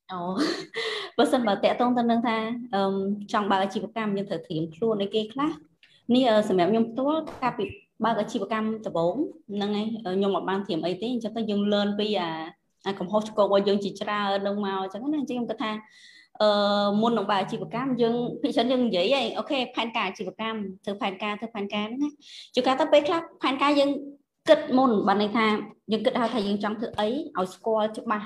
Ồ, bớt sân bảo tệ tông tân nâng tha trong ba cái chi cam nhưng thời thiểm luôn đấy kia khác ni sầm mẹo nhung tốt ca bị ba cái chi cam tập 4 nâng ấy nhung một ban thiểm ấy tí cho tới dừng lên bây cũng hốt cô qua dương chỉ ra ở đông màu chẳng có chỉ cái tha môn đồng bài chi cam dương thị trấn dương vậy ấy ok phan ca chi cam thử phan ca đúng không chú cá tập bếp khác phan ca dương kết môn bạn này tha dương kết hai thầy dương trong thứ ấy ở score chụp ba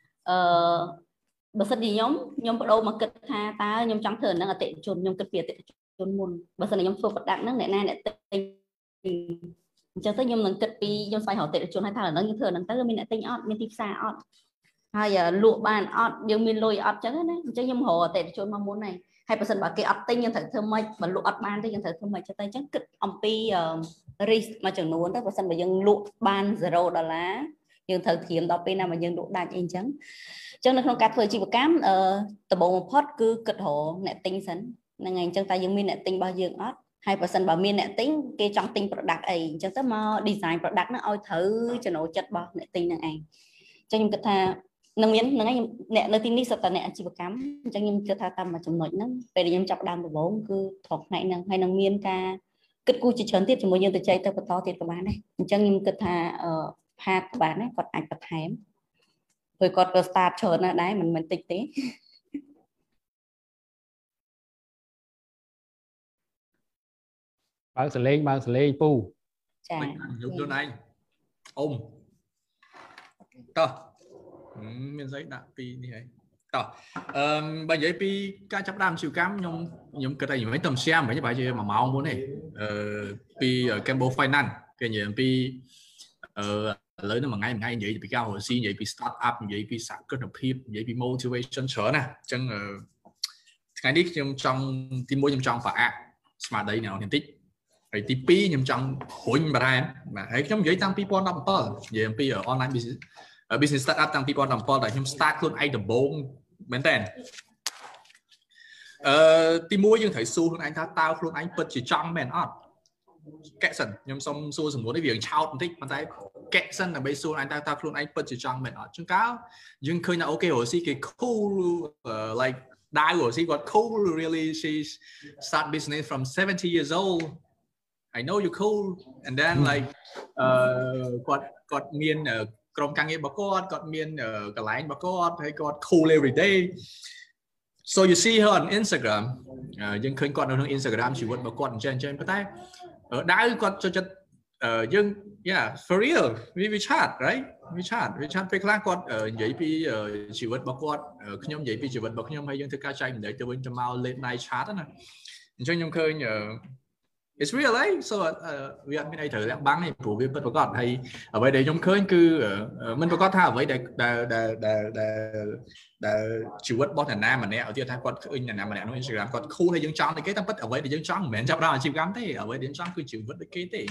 bớt sân đi nhóm bắt đầu mà kết tha ta nhóm trong thời nó là tệ chôn nhóm kết biệt tệ chôn môn bớt sân là nhóm phô bật đạn nó này này tệ cho tới nhóm lần kết đi nhóm phải hỏi tệ chôn hai thằng là nó như thường là tới mình lại tinh ọt mình tiếp xa ọt hay giờ lụa bàn ọt nhưng mình lôi ọt chứ đấy chứ nhóm hồ tệ chôn mong muốn này hay bớt sân bảo cái ọt tinh nhân thật thơm mây và lụa ọt ban tinh nhân thật thơm mây cho tới chắc kết ông pi ris mà chẳng muốn đó bớt sân bảo dân lụa ban zero đô la nhưng thời thiểm đó bên nào mà dân lụa đạt anh chẳng cho nên không cả thời chỉ một cám từ bộ một pot cứ cực hộ nẹt tinh sẵn nên ngày chân ta dùng min nẹt tinh bao nhiêu ót 2% bảo min nẹt tinh cái trong tinh product ấy cho tới mà design product nó ôi thử cho nó chất bao nẹt tinh năng ấy cho nhưng cái tha năng miến năng ấy nẹt nơi tinh đi sập nẹt chỉ một cám cho nhưng cái tha tâm mà trong nội nó về để nhưng chọc đam của bố cứ thuộc này năng hay năng miến ca kết cu chỉ chấn tiếp cho mỗi nhân từ chơi tới to tiền của bạn này cho nhưng cái tha hạt của bạn ấy còn ảnh bật hẻm rồi còn có start chờ nó đấy mình tịch tế bạn xử lý pu chà dùng luôn anh ôm to miền giấy đã pi như vậy to bây giờ pi ca chấp đam chiều cam nhung cái này mấy tầm xem mấy bài chơi mà máu muốn này pi ở Cambo Finance cái gì pi lớn mà ngay vậy bị cao hồi xin vậy bị start up vậy bị sản xuất hợp hiệp vậy bị motivation trở nè chân ngày đi trong team môi trong phải smart đây nào hiện tích rồi TP trong hội mà ra mà hãy trong vậy tăng people number vậy MP ở online business business startup tăng people number là trong start luôn ai được bốn bên tên team môi nhưng thấy xu luôn anh tao luôn anh bật chỉ trong men on kẹt sần nhưng xong xu sừng muốn cái việc trao thích mà tay kẹt sân là bây xu anh tao luôn anh bật chỉ trong men on chúng cáo nhưng khơi nào ok rồi xí cái cool like die rồi xí got cool really she start business from 70 years old I know you're cool and then like got miên trong càng nghe bà con got miên cái lái bà con hay got cool every day so you see her on Instagram nhưng khơi con ở Instagram chỉ vẫn bà con trên bắt tay đã con cho nhưng yeah for real WeChat right WeChat phải khác con vậy vì chỉ vẫn bà con nhóm vậy vì chỉ vẫn bà nhóm hay dân thực ca trai để cho bên cho mau lên night chat đó nè cho nhóm khơi it's real ấy so vì anh bên đây thử làm bắn này phổ biến bất còn hay ở đây trong khơi cứ mình có thà ở đây để chịu bất bot là nam mà nè ở kia thay con khơi là nam mà nè nó Instagram còn khu hay dân chọn thì cái tâm bất ở đây để dân chọn mình trong đó là chịu gắn thế ở đây dân chọn cứ chịu bất cái thế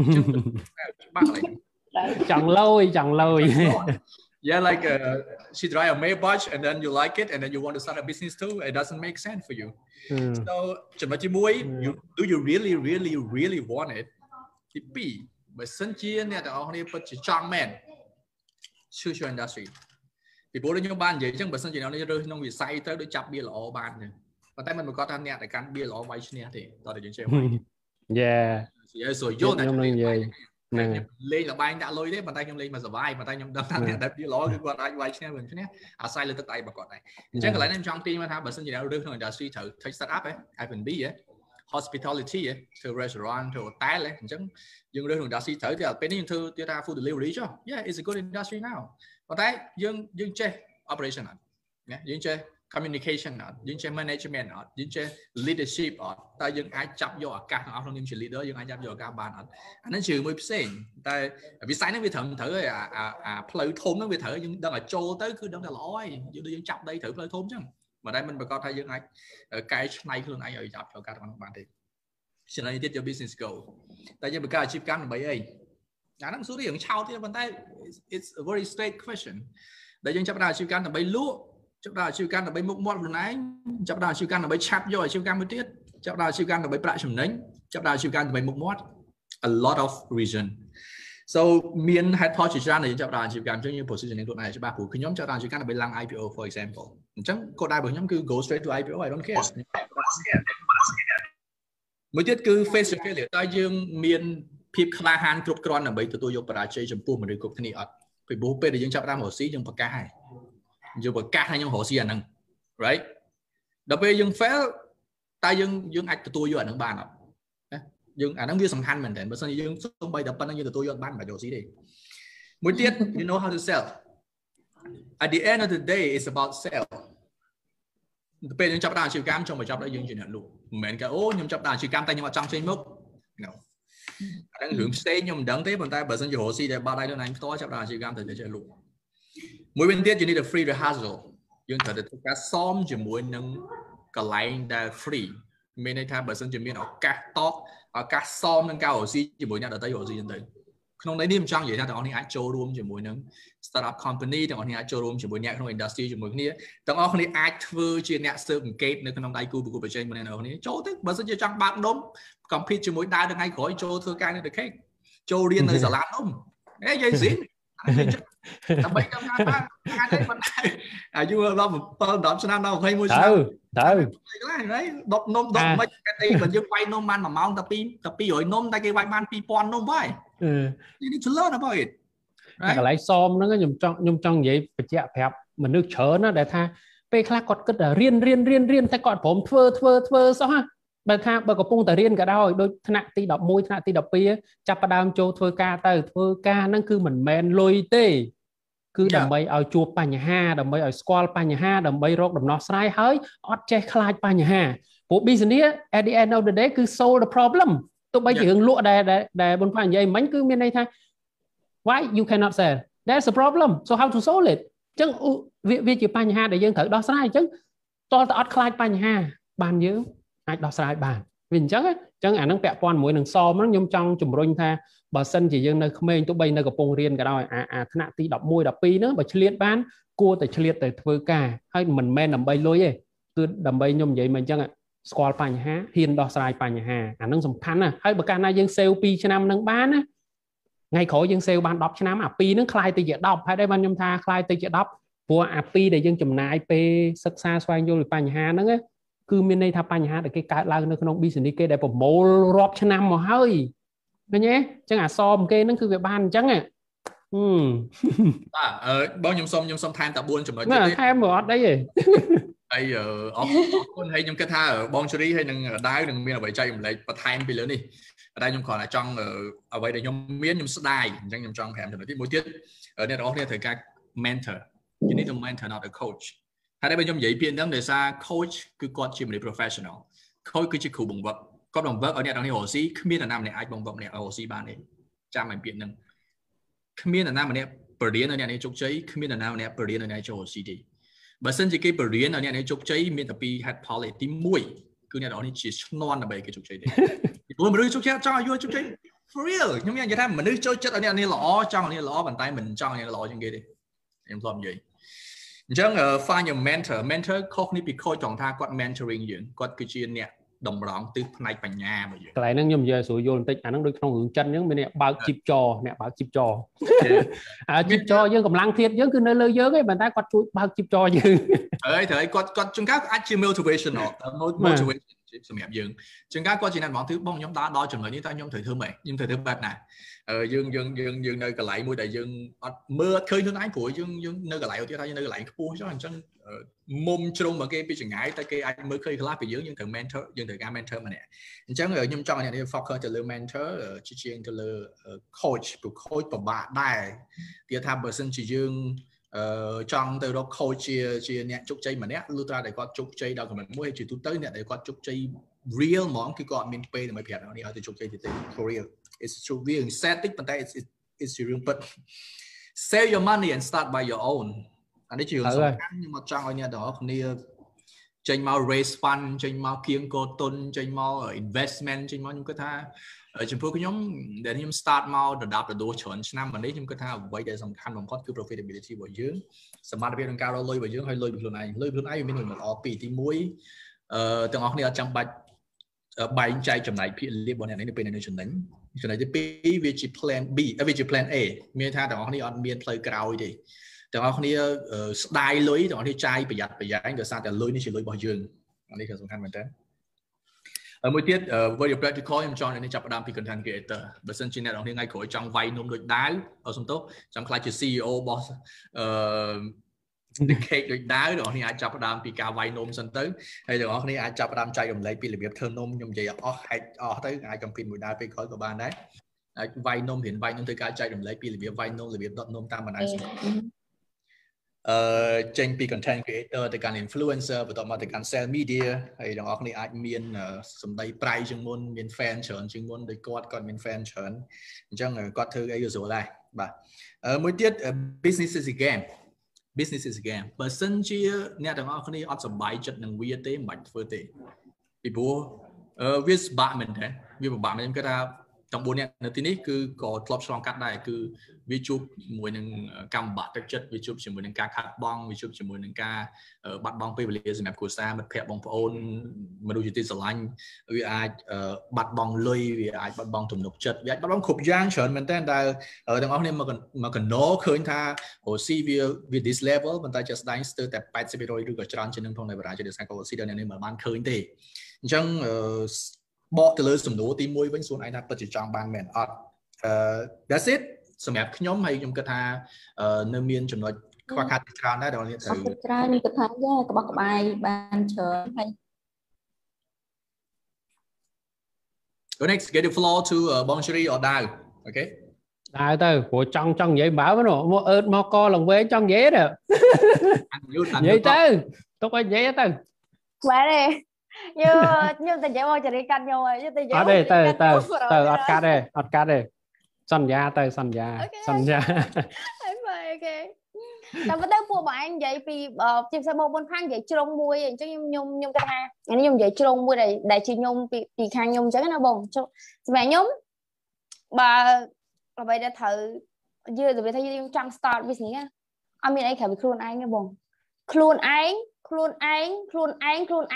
chẳng lâu yeah like she drive a Maybach and then you like it and then you want to start a business too it doesn't make sense for you so chừng mà chỉ muối do you really want it thì bị bởi sân chia nè tại họ này bất chỉ trang men chưa industry thì bố lên những ban vậy chứ bởi sân chỉ nào này rơi nông bị say tới để chập bia lọ ban rồi và tay mình có tham nè để cắn bia lọ vay nè thì đó là những chuyện yeah rồi vô này lên là bay đã lôi đấy bàn tay nhom lên mà survive bàn tay nhom đâm thằng đẹp đi ló cái quan anh vay chứ mình nhé sai lên tay bà còn này chắc là lại nên trong team mà tham bản thân gì đó đưa thằng industry thử startup ấy F&B ấy hospitality ấy từ restaurant từ hotel ấy chắc nhưng đưa thằng industry thử thì bên này thư đưa ra food delivery chứ yeah it's a good industry now còn đấy dương chơi operation nhé dương chơi communication dương chơi management dương chơi leadership ta dương ai chấp vô cả họ không những chuyện leader dương ai chấp vô cả bàn anh nói chừng 10% ta vì sai nó bị thử play thôn nó bị thử nhưng đang là trâu tới cứ đang là lỗi dương chấp đây thử play thôn chứ mà đây mình bà con thấy dương ai cái này luôn ai ở chấp cho cả bạn thì xin anh tiếp cho business go tại vì cái chip cam là mấy ấy nó số điểm trao thì bàn tay it's a very straight question để dương chấp nào chip cam là mấy lúa chấp đào chiêu can là bay mốc mót luôn ấy chấp đào chiêu can là bay chặt vô chiêu can mới tiết chấp đào chiêu can là bay bạ chấm nấy chấp đào chiêu can là bay mốc mót a lot of reason so មាន head point ច្រើនដែលយើងចាប់ដល់អាជីវកម្មអញ្ចឹងយើង positioning ខ្លួនឯងច្បាស់ព្រោះខ្ញុំចាប់ដល់អាជីវកម្មដើម្បីឡើង IPO for example អញ្ចឹងគោលដៅរបស់ខ្ញុំគឺ go straight to IPO I don't care មួយទៀតគឺ face to failure តើយើងមានភាពក្លាហានគ្រប់គ្រាន់ដើម្បីទទួលយកបរាជ័យចំពោះមនុស្សគ្រប់គ្នាអត់ពីព្រោះពេលដែលយើងចាប់តាមរកស៊ីយើងប្រកាសហើយយើងប្រកាសថាខ្ញុំរកស៊ីអាហ្នឹង right ដល់ពេលយើង fail តើយើងអាចទទួលយកអាហ្នឹងបានអត់យើងអាហ្នឹងវាសំខាន់មែនតើបើសិនជាយើងសូម្បីតែប៉ុណ្្នឹងយើងទទួលយកបានមិនយកស៊ីទេមួយទៀត you know how to sell at the end of the day it's about sell ពេលយើងចាប់ដល់អាជីវកម្មចង់បញ្ចប់ដល់យើងជាអ្នកលក់មិនមែនគេអូខ្ញុំចាប់ដល់អាជីវកម្មតែខ្ញុំអត់ចង់ចេញមុខ no អាហ្នឹងរឿងផ្សេងខ្ញុំមិនដឹងទេប៉ុន្តែបើសិនជារកស៊ីតែបាត់ដៃខ្លួនឯងផ្ទាល់ចាប់ដល់អាជីវកម្មទៅចេះលក់មួយវិញទៀត you need a free rehearsal យើងត្រូវតែធ្វើការសមជាមួយនឹងកន្លែងដែល free មានន័យថាបើសិនជាមានឱកាសតបឱកាសសមនឹងការរកស៊ីជាមួយអ្នកដទៃរកស៊ីទៅក្នុងន័យនេះខ្ញុំចង់និយាយថាទាំងអស់គ្នាអាចចូលរួមជាមួយនឹង startup company ទាំងអស់គ្នាអាចចូលរួមជាមួយអ្នកក្នុង industry ជាមួយគ្នាទាំងអស់គ្នាអាចធ្វើជាអ្នក serve engage នៅក្នុងដៃគូប្រកួតប្រជែងម្នាក់ៗគ្នាចូលទៅបើសិនជាចង់បើកនំ compete ជាមួយដើរថ្ងៃក្រោយចូលធ្វើការនៅ The Cake ចូលរៀននៅសាលានំហេយាយស៊ីនដើម្បីកម្មការបានអាចទេប៉ុន្តែអាយុដល់7 10ឆ្នាំដល់21ឆ្នាំទៅដុតនំដុតមិនគេទីបើយើងវាយនំបាន1ម៉ោងតែ200នំតែគេវាយបាន2000នំហើយនេះ to learn about it កន្លែងសមហ្នឹងខ្ញុំចង់និយាយបញ្ជាក់ប្រាប់មនុស្សច្រើនណាដែលថាពេលខ្លះគាត់គិតថារៀនតែគាត់ព្រមធ្វើសោះណាបើថាបើកំពុងតែរៀនក៏ដោយដូចថ្នាក់ទី11ថ្នាក់ទី12ចាប់ផ្ដើមចូលធ្វើការទៅធ្វើការហ្នឹងគឺមិនមែនលុយទេគឺដើម្បីឲ្យជួបបញ្ហាដើម្បីឲ្យស្គាល់បញ្ហាដើម្បីរកដំណោះស្រាយហើយអត់ចេះខ្លាចបញ្ហាព្រោះ business at the end of the day គឺ solve the problem ទោះបីជារឿងលក់ដែលបុនផានិយាយមិញគឺមានន័យថា why you cannot sell there's a problem so how to solve it អញ្ចឹងវាជាបញ្ហាដែលយើងត្រូវដោះស្រាយអញ្ចឹងតើអត់ខ្លាចបញ្ហាបានយើងអាចដោះស្រាយបានវាអញ្ចឹងអានឹងពាក់ព័ន្ធជាមួយនឹងសមហ្នឹងខ្ញុំចង់ជំរុញថាបើសិនជាយើងនៅក្មេងទោះបីនៅកំពុងរៀនក៏ដោយអាថ្នាក់ទី11 12ហ្នឹងបើឆ្លៀតបានគួរតែឆ្លៀតទៅធ្វើការហើយមិនមែនដើម្បីលុយទេគឺដើម្បីខ្ញុំនិយាយមកអញ្ចឹងស្គាល់បញ្ហាហ៊ានដោះស្រាយបញ្ហាអានឹងសំខាន់ណាស់ហើយបើកាលណាយើងសេវ2ឆ្នាំហ្នឹងបានណាថ្ងៃក្រោយយើងសេវបាន10ឆ្នាំអា2ហ្នឹងคล้ายទៅជា10ហើយដែរបានខ្ញុំថាคล้ายទៅជា10ព្រោះអា2ដែលយើងចំណាយពេលសិក្សាស្វែងយល់ពីបញ្ហាហ្នឹងគឺមានន័យថាបញ្ហាដែលគេកើតឡើងនៅក្នុង business គេដែលប្រមូលរាប់ឆ្នាំមកហើយឃើញទេអញ្ចឹងអាសមគេហ្នឹងគឺវាបានអញ្ចឹងបាទបងខ្ញុំសុំថែមតែ4ចំណុចទៀតថែមអត់អីទេហើយអរគុណហើយខ្ញុំគិតថាបងជូរីហើយនឹងដាវនឹងមានអ្វីចែករំលែកបន្ថែមពីលើនេះតែខ្ញុំគ្រាន់តែចង់អ្វីដែលខ្ញុំមានខ្ញុំស្ដាយអញ្ចឹងខ្ញុំចង់5ចំណុចទីមួយទៀតអ្នកទាំងអស់គ្នាត្រូវការ mentor you need a mentor not a coach ហើយដែលខ្ញុំនិយាយពាក្យហ្នឹងដោយសារ coach គឺគាត់ជាមនុស្ស professional coach គឺជាគ្រូបង្វឹកគាត់បង្វឹកឲ្យអ្នកទាំងនេះរកស៊ីគ្មាននរណាម្នាក់អាចបង្វឹកម្នាក់ឲ្យរកស៊ីបានទេចាំឲ្យពាក្យហ្នឹងគ្មាននរណាម្នាក់បរិញ្ញាឲ្យអ្នកនេះជោគជ័យគ្មាននរណាម្នាក់បរិញ្ញាឲ្យអ្នកចូលរកស៊ីទេបើសិនជាគេបរិញ្ញាឲ្យអ្នកនេះជោគជ័យមានតែពីរ head policy ទី1គឺអ្នកទាំងនេះជាឈ្នន់ដើម្បីគេជោគជ័យទេពីព្រោះមនុស្សជោគជ័យចង់ឲ្យយល់ជោគជ័យ for real ខ្ញុំនិយាយថាមនុស្សចូលចិត្តឲ្យអ្នកនេះល្អចង់ឲ្យអ្នកល្អប៉ុន្តែមិនចង់ឲ្យអ្នកល្អជាងគេទេខ្ញុំធ្លាប់និយាយអញ្ចឹង find your mentor ខុសនេះពី coach ចង់ថាគាត់ mentoring យើងគាត់គឺជាអ្នកតម្រង់ទិសផ្នែកបញ្ញាមកយើងកន្លែងហ្នឹងខ្ញុំនិយាយស្រួលយល់បន្តិចអាហ្នឹងដូចក្នុងរឿងចិនអញ្ចឹងមានអ្នកបើកជីបចអ្នកបើកជីបចជីបចយើងកម្លាំងធាតុយើងគឺនៅលើយើងឯងប៉ុន្តែគាត់ជួយបើកជីបចយើងហើយគាត់ចង្កាអាចជា motivational សម្រាប់យើងចង្កាគាត់ជាអ្នកបងទិសបងខ្ញុំដើរដល់ចំណុចនេះតែខ្ញុំត្រូវធ្វើម៉េចខ្ញុំត្រូវធ្វើបែបណាយើងនៅកន្លែងមួយដែលយើងអត់មើលអត់ឃើញខ្លួនឯងព្រោះយើងនៅកន្លែងឧទាហរណ៍យើងនៅកន្លែងខ្ពស់ចុះអញ្ចឹងមុំជ្រុងមកគេពីចង្ងាយតែគេអាចមើលឃើញខ្លះពីយើងត្រូវ mentor យើងត្រូវការ mentor ម្នាក់អញ្ចឹងខ្ញុំចង់ឲ្យអ្នកនេះ focus ទៅលើ mentor ជាងទៅលើ coach ព្រោះ coach ពិបាកដែរគេថាបើសិនជាយើងចង់ទៅរក coach ជាអ្នកជោគជ័យម្នាក់លុះត្រាតែគាត់ជោគជ័យដល់កម្រិតមួយហើយជាទូទៅអ្នកដែលគាត់ជោគជ័យ real ហ្មងគឺគាត់អត់មានពេលដើម្បីប្រាប់អ្នកនេះឲ្យទៅជោគជ័យទៀតទេ for real it's true វា sad តិចប៉ុន្តែ it's real but save your money and start by your own អានេះជារឿងសំខាន់ខ្ញុំមកចង់ឲ្យអ្នកទាំងអស់គ្នាចេញមក raise fund ចេញមកគៀងកោទុនចេញមក investment ចេញមកខ្ញុំគិតថាចំពោះខ្ញុំដែលខ្ញុំ start មកដដាប់ដដួលច្រើនឆ្នាំមកនេះខ្ញុំគិតថាអ្វីដែលសំខាន់បំផុតគឺ profitability របស់យើងសមត្ថភាពក្នុងការរកលុយរបស់យើងហើយលុយពីខ្លួនឯងវាមានចំណុចល្អពីរទី1ទាំងអស់គ្នាអត់ចាំបាច់បែងចែកចំណាយភាគលាភរបស់អ្នកនេះនៅពេលនៅចំណេញចំណុចទី2វាជា plan B វាជា plan A មានថាទាំងអស់គ្នាអត់មានផ្លូវក្រោយទេទាំងអស់គ្នាស្ដាយលុយទាំងអស់គ្នាចាយប្រយ័ត្នប្រយែងដោយសារតែលុយនេះជាលុយរបស់យើងនេះគឺសំខាន់មែនតើមួយទៀត very practical ខ្ញុំចង់នេះចាប់ផ្ដើមពី content creator បើសិនជាអ្នកនរគ្នាថ្ងៃក្រោយចង់វាយនំដូចដាវសំទោសចង់ខ្លាចជា CEO របស់the cake ដូចដាវអ្នកនរគ្នាអាចចាប់ផ្ដើមពីការវាយនំសិនទៅហើយអ្នកនរគ្នាអាចចាប់ផ្ដើមចែករំលែកពីរបៀបធ្វើនំខ្ញុំនិយាយអស់ហែកអស់ទៅអាចកំពីមួយដាវពេលក្រោយក៏បានដែរអាចវាយនំរៀនវាយនំទៅការចែករំលែកពីរបៀបវាយនំរបៀបដុតនំតាមបណ្ដាញសង្គមចេញពី content creator ទៅកាន់ influencer បន្ទាប់មកទៅកាន់ sell media ហើយទាំងអស់គ្នាអាចមានសម្ដីប្រៃជាងមុនមាន fan ច្រើនជាងមុនដោយគាត់មាន fan ច្រើនអញ្ចឹងគាត់ធ្វើអីក៏ស្រួលដែរបាទមួយទៀត business is a game បើសិនជាអ្នកទាំងអស់គ្នាអត់សប្បាយចិត្តនឹងវាទេមិនបាច់ធ្វើទេពីព្រោះវាពិបាកមែនទេវាពិបាកមែនខ្ញុំគិតថាទាំង4នាក់នៅទីនេះគឺក៏ធ្លាប់ឆ្លងកាត់ដែរគឺវាជួបជាមួយនឹងកម្មបាក់ទឹកចិត្តវាជួបជាមួយនឹងការខាតបង់វាជួបជាមួយនឹងការបាត់បង់ពេលវេលាសម្រាប់គ្រួសារមិត្តភ័ក្តិបងប្អូនមនុស្សជាទីស្រឡាញ់វាអាចបាត់បង់លុយវាអាចបាត់បង់ទំនុកចិត្តវាអាចបាត់បង់គ្រប់យ៉ាងច្រើនមែនតើដែលទាំងអស់គ្នាមកកណោឃើញថាអូស៊ីវា this level ប៉ុន្តែជាស្ដែងស្ទើរតែ 80% ឬក៏ច្រើនជាងនឹងផងនៅបរាជដោយសារកូស៊ីដែលអ្នកនេះមិនបានឃើញទេអញ្ចឹងបកទៅលើសំណួរទី1វិញសួនឯងថាពិតជាចង់បានមែនអត់that's it សម្រាប់ខ្ញុំហើយខ្ញុំគិតថានៅមានចំណុចខ្វះខាតច្រើនដែរដល់នេះត្រូវច្រើននេះគិតថាយ៉ាក្បោះក្បាយបានច្រើនហើយ Go next get the floor to បងជ្រីអដាវអូខេដើរទៅព្រោះចង់និយាយបើមកអឺតមកកឡើងវែងចង់និយាយទៅនិយាយទៅទុកឲ្យនិយាយទៅបាទទេខ្ញុំតែនិយាយមកចរិយាកាត់ខ្ញុំហើយទៅនិយាយអត់ទេទៅអត់កាត់ទេសន្យាទៅសន្យាហើយបាទអូខេតែបើទៅពួកបងឯងនិយាយពីជាពិសេសបង4ខាងនិយាយជ្រុងមួយអញ្ចឹងខ្ញុំគិតថាខ្ញុំនិយាយជ្រុងមួយដែលជាខ្ញុំពីខាងខ្ញុំអញ្ចឹងណាបងសម្រាប់ខ្ញុំបើអ្វីដែលត្រូវយើងនិយាយថាយើងចង់ start business អត់មានអីក្រៅពីខ្លួនឯងទេបងខ្លួនឯងនិងខ្លួនឯងខ្លួនឯងទី1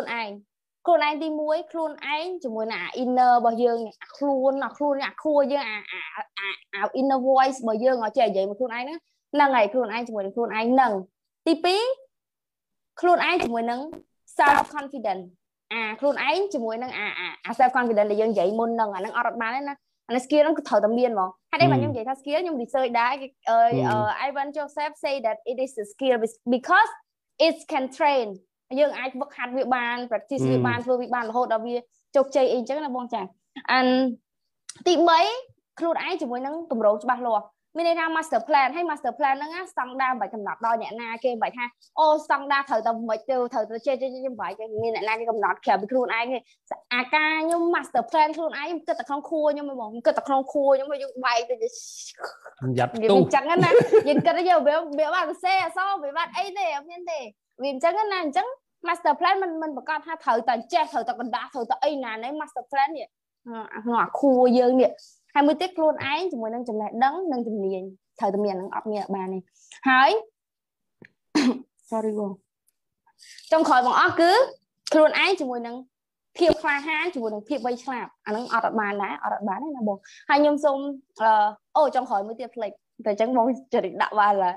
ខ្លួនឯងជាមួយនឹង inner របស់យើងខ្លួនខួរយើងinner voice របស់យើងឲ្យចេះនិយាយមកខ្លួនឯងហ្នឹងហើយខ្លួនឯងជាមួយនឹងខ្លួនឯងហ្នឹងទី2ខ្លួនឯងជាមួយនឹង self confidence ខ្លួនឯងជាមួយនឹងself confidence ដែលយើងនិយាយមុនហ្នឹងអាហ្នឹងអត់បានទេណាអានេះ skill ហ្នឹងគឺត្រូវតែមានហ្មងហើយតែខ្ញុំនិយាយថា skill ខ្ញុំ research ដែរIvan Joseph say that it is a skill because it can train យើងអាចវឹកហាត់វាបាន practice វាបានធ្វើវាបានរហូតដល់វាជោគជ័យអីចឹងណាបងចាទី3ខ្លួនឯងជាមួយនឹងទម្រង់ច្បាស់លាស់មានន័យថា master plan ហើយ master plan ហ្នឹងស្តង់ដារមិនបាច់កំណត់ដល់អ្នកណាគេមិនបាច់ថាអូស្តង់ដារត្រូវតែមិនទៅត្រូវទៅចេះមិនបាច់មានអ្នកណាគេកំណត់ក្រៅពីខ្លួនឯងទេអាការខ្ញុំ master plan ខ្លួនឯងខ្ញុំគិតតែក្នុងខួរខ្ញុំហ្មងគិតតែក្នុងខួរខ្ញុំយើងបែកទៅយ៉ាត់ទូចឹងណាយើងគិតទៅវាបាត់សេអសវាបាត់អីទេអត់មានទេវាអញ្ចឹងណាអញ្ចឹង master plan មិនប្រកាសថាត្រូវតែចេះត្រូវតែកណ្ដាស់ត្រូវតែអីណានេះ master plan នេះក្នុងអាខួរយើងនេះហើយមួយទៀតខ្លួនឯងជាមួយនឹងចំណេះដឹងនិងជំនាញត្រូវតែមាននឹងអត់មានបានទេហើយ sorry បងចុងក្រោយបងអស់គឺខ្លួនឯងជាមួយនឹងភាពក្លាហានជាមួយនឹងភាពវៃឆ្លាតអាហ្នឹងអត់បានដែរអត់បានទេណាបងហើយខ្ញុំសូមចុងក្រោយមួយទៀតផ្លេចតែអញ្ចឹងបងចរិតដាក់បានឡើយ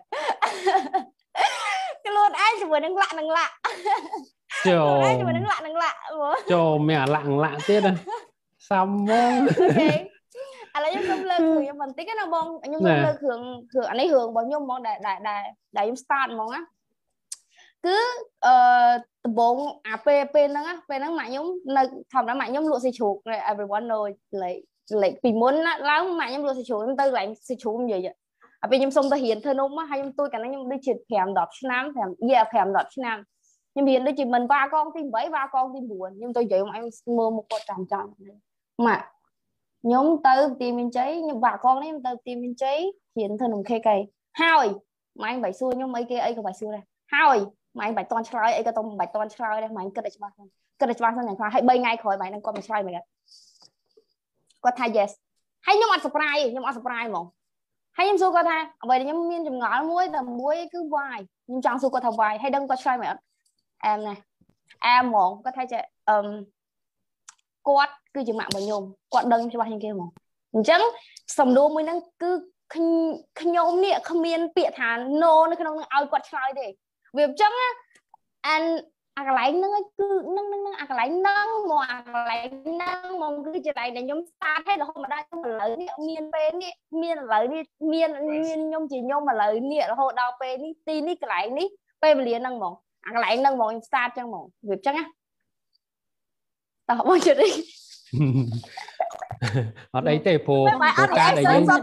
ខ្លួនឯងជាមួយនឹងលាក់ចូលជាមួយនឹងលាក់ចូលមានអាលាក់ទៀតសំមកអូខេឥឡូវខ្ញុំសូមលើកខ្ញុំបន្តិចណាបងខ្ញុំសូមលើកគ្រឿងអានេះរឿងរបស់ខ្ញុំហ្មងដែលខ្ញុំ start ហ្មងណាគឺដំបូងពេលហ្នឹងម៉ាក់ខ្ញុំនៅធម្មតាម៉ាក់ខ្ញុំលក់ស៊ីជ្រូក everyone know like ពីមុនឡើងម៉ាក់ខ្ញុំលក់ស៊ីជ្រូកទៅកន្លែងស៊ីជ្រូកនិយាយពេលខ្ញុំសុំទៅរៀនធ្វើនំហើយខ្ញុំទួយកាលណាខ្ញុំដូចជា5-10ឆ្នាំ5-10ឆ្នាំខ្ញុំរៀនដូចជាមិនវ៉ាកងទី8វ៉ាកងទី9ខ្ញុំទៅនិយាយមកឲ្យមើលមុខគាត់ចាំម៉ាក់ខ្ញុំទៅទីមានជ័យខ្ញុំវ៉ាកងនេះខ្ញុំទៅទីមានជ័យរៀនធ្វើនំខេកអីហើយម៉ែបាច់សួរខ្ញុំអីគេអីក៏បាច់សួរដែរហើយម៉ែបាច់តន់ឆ្លើយអីក៏ទៅមិនបាច់តន់ឆ្លើយដែរម៉ែគិតឲ្យច្បាស់សិនយ៉ាងខ្លះហើយ3ថ្ងៃក្រោយម៉ែនឹងគាត់មិនឆ្លើយមែនគាត់ថា yes ហើយខ្ញុំអត់ surprise ហ្មងហើយខ្ញុំសួរគាត់ថាអ្វីដែលខ្ញុំមានចម្ងល់មួយគឺ why ខ្ញុំចង់សួរគាត់ថា why ហើយដឹងគាត់ឆ្លើយមែនអត់អែមហ្មងគាត់ថា quạt cứ chừng mạng bao nhôm quạt đâm cho bao nhiêu kia mà chẳng sầm đô mới năng cứ khinh nhôm nè không miên bịa thà nô nó không ao quạt xoay thì việc chẳng á anh cái lại nó cứ nâng cái lại nâng mà cứ chỉ lại để nhóm xa thế là không mà đang mà lợi đi miên bên đi miên lợi đi miên nhôm chỉ nhôm mà lợi nè là hồ đào bên đi tin đi cái lại đi bên liền nâng mỏng cái lại nâng mỏng xa chẳng mỏng việc chắc á tao bao giờ đi ở đây thì phù ca để dân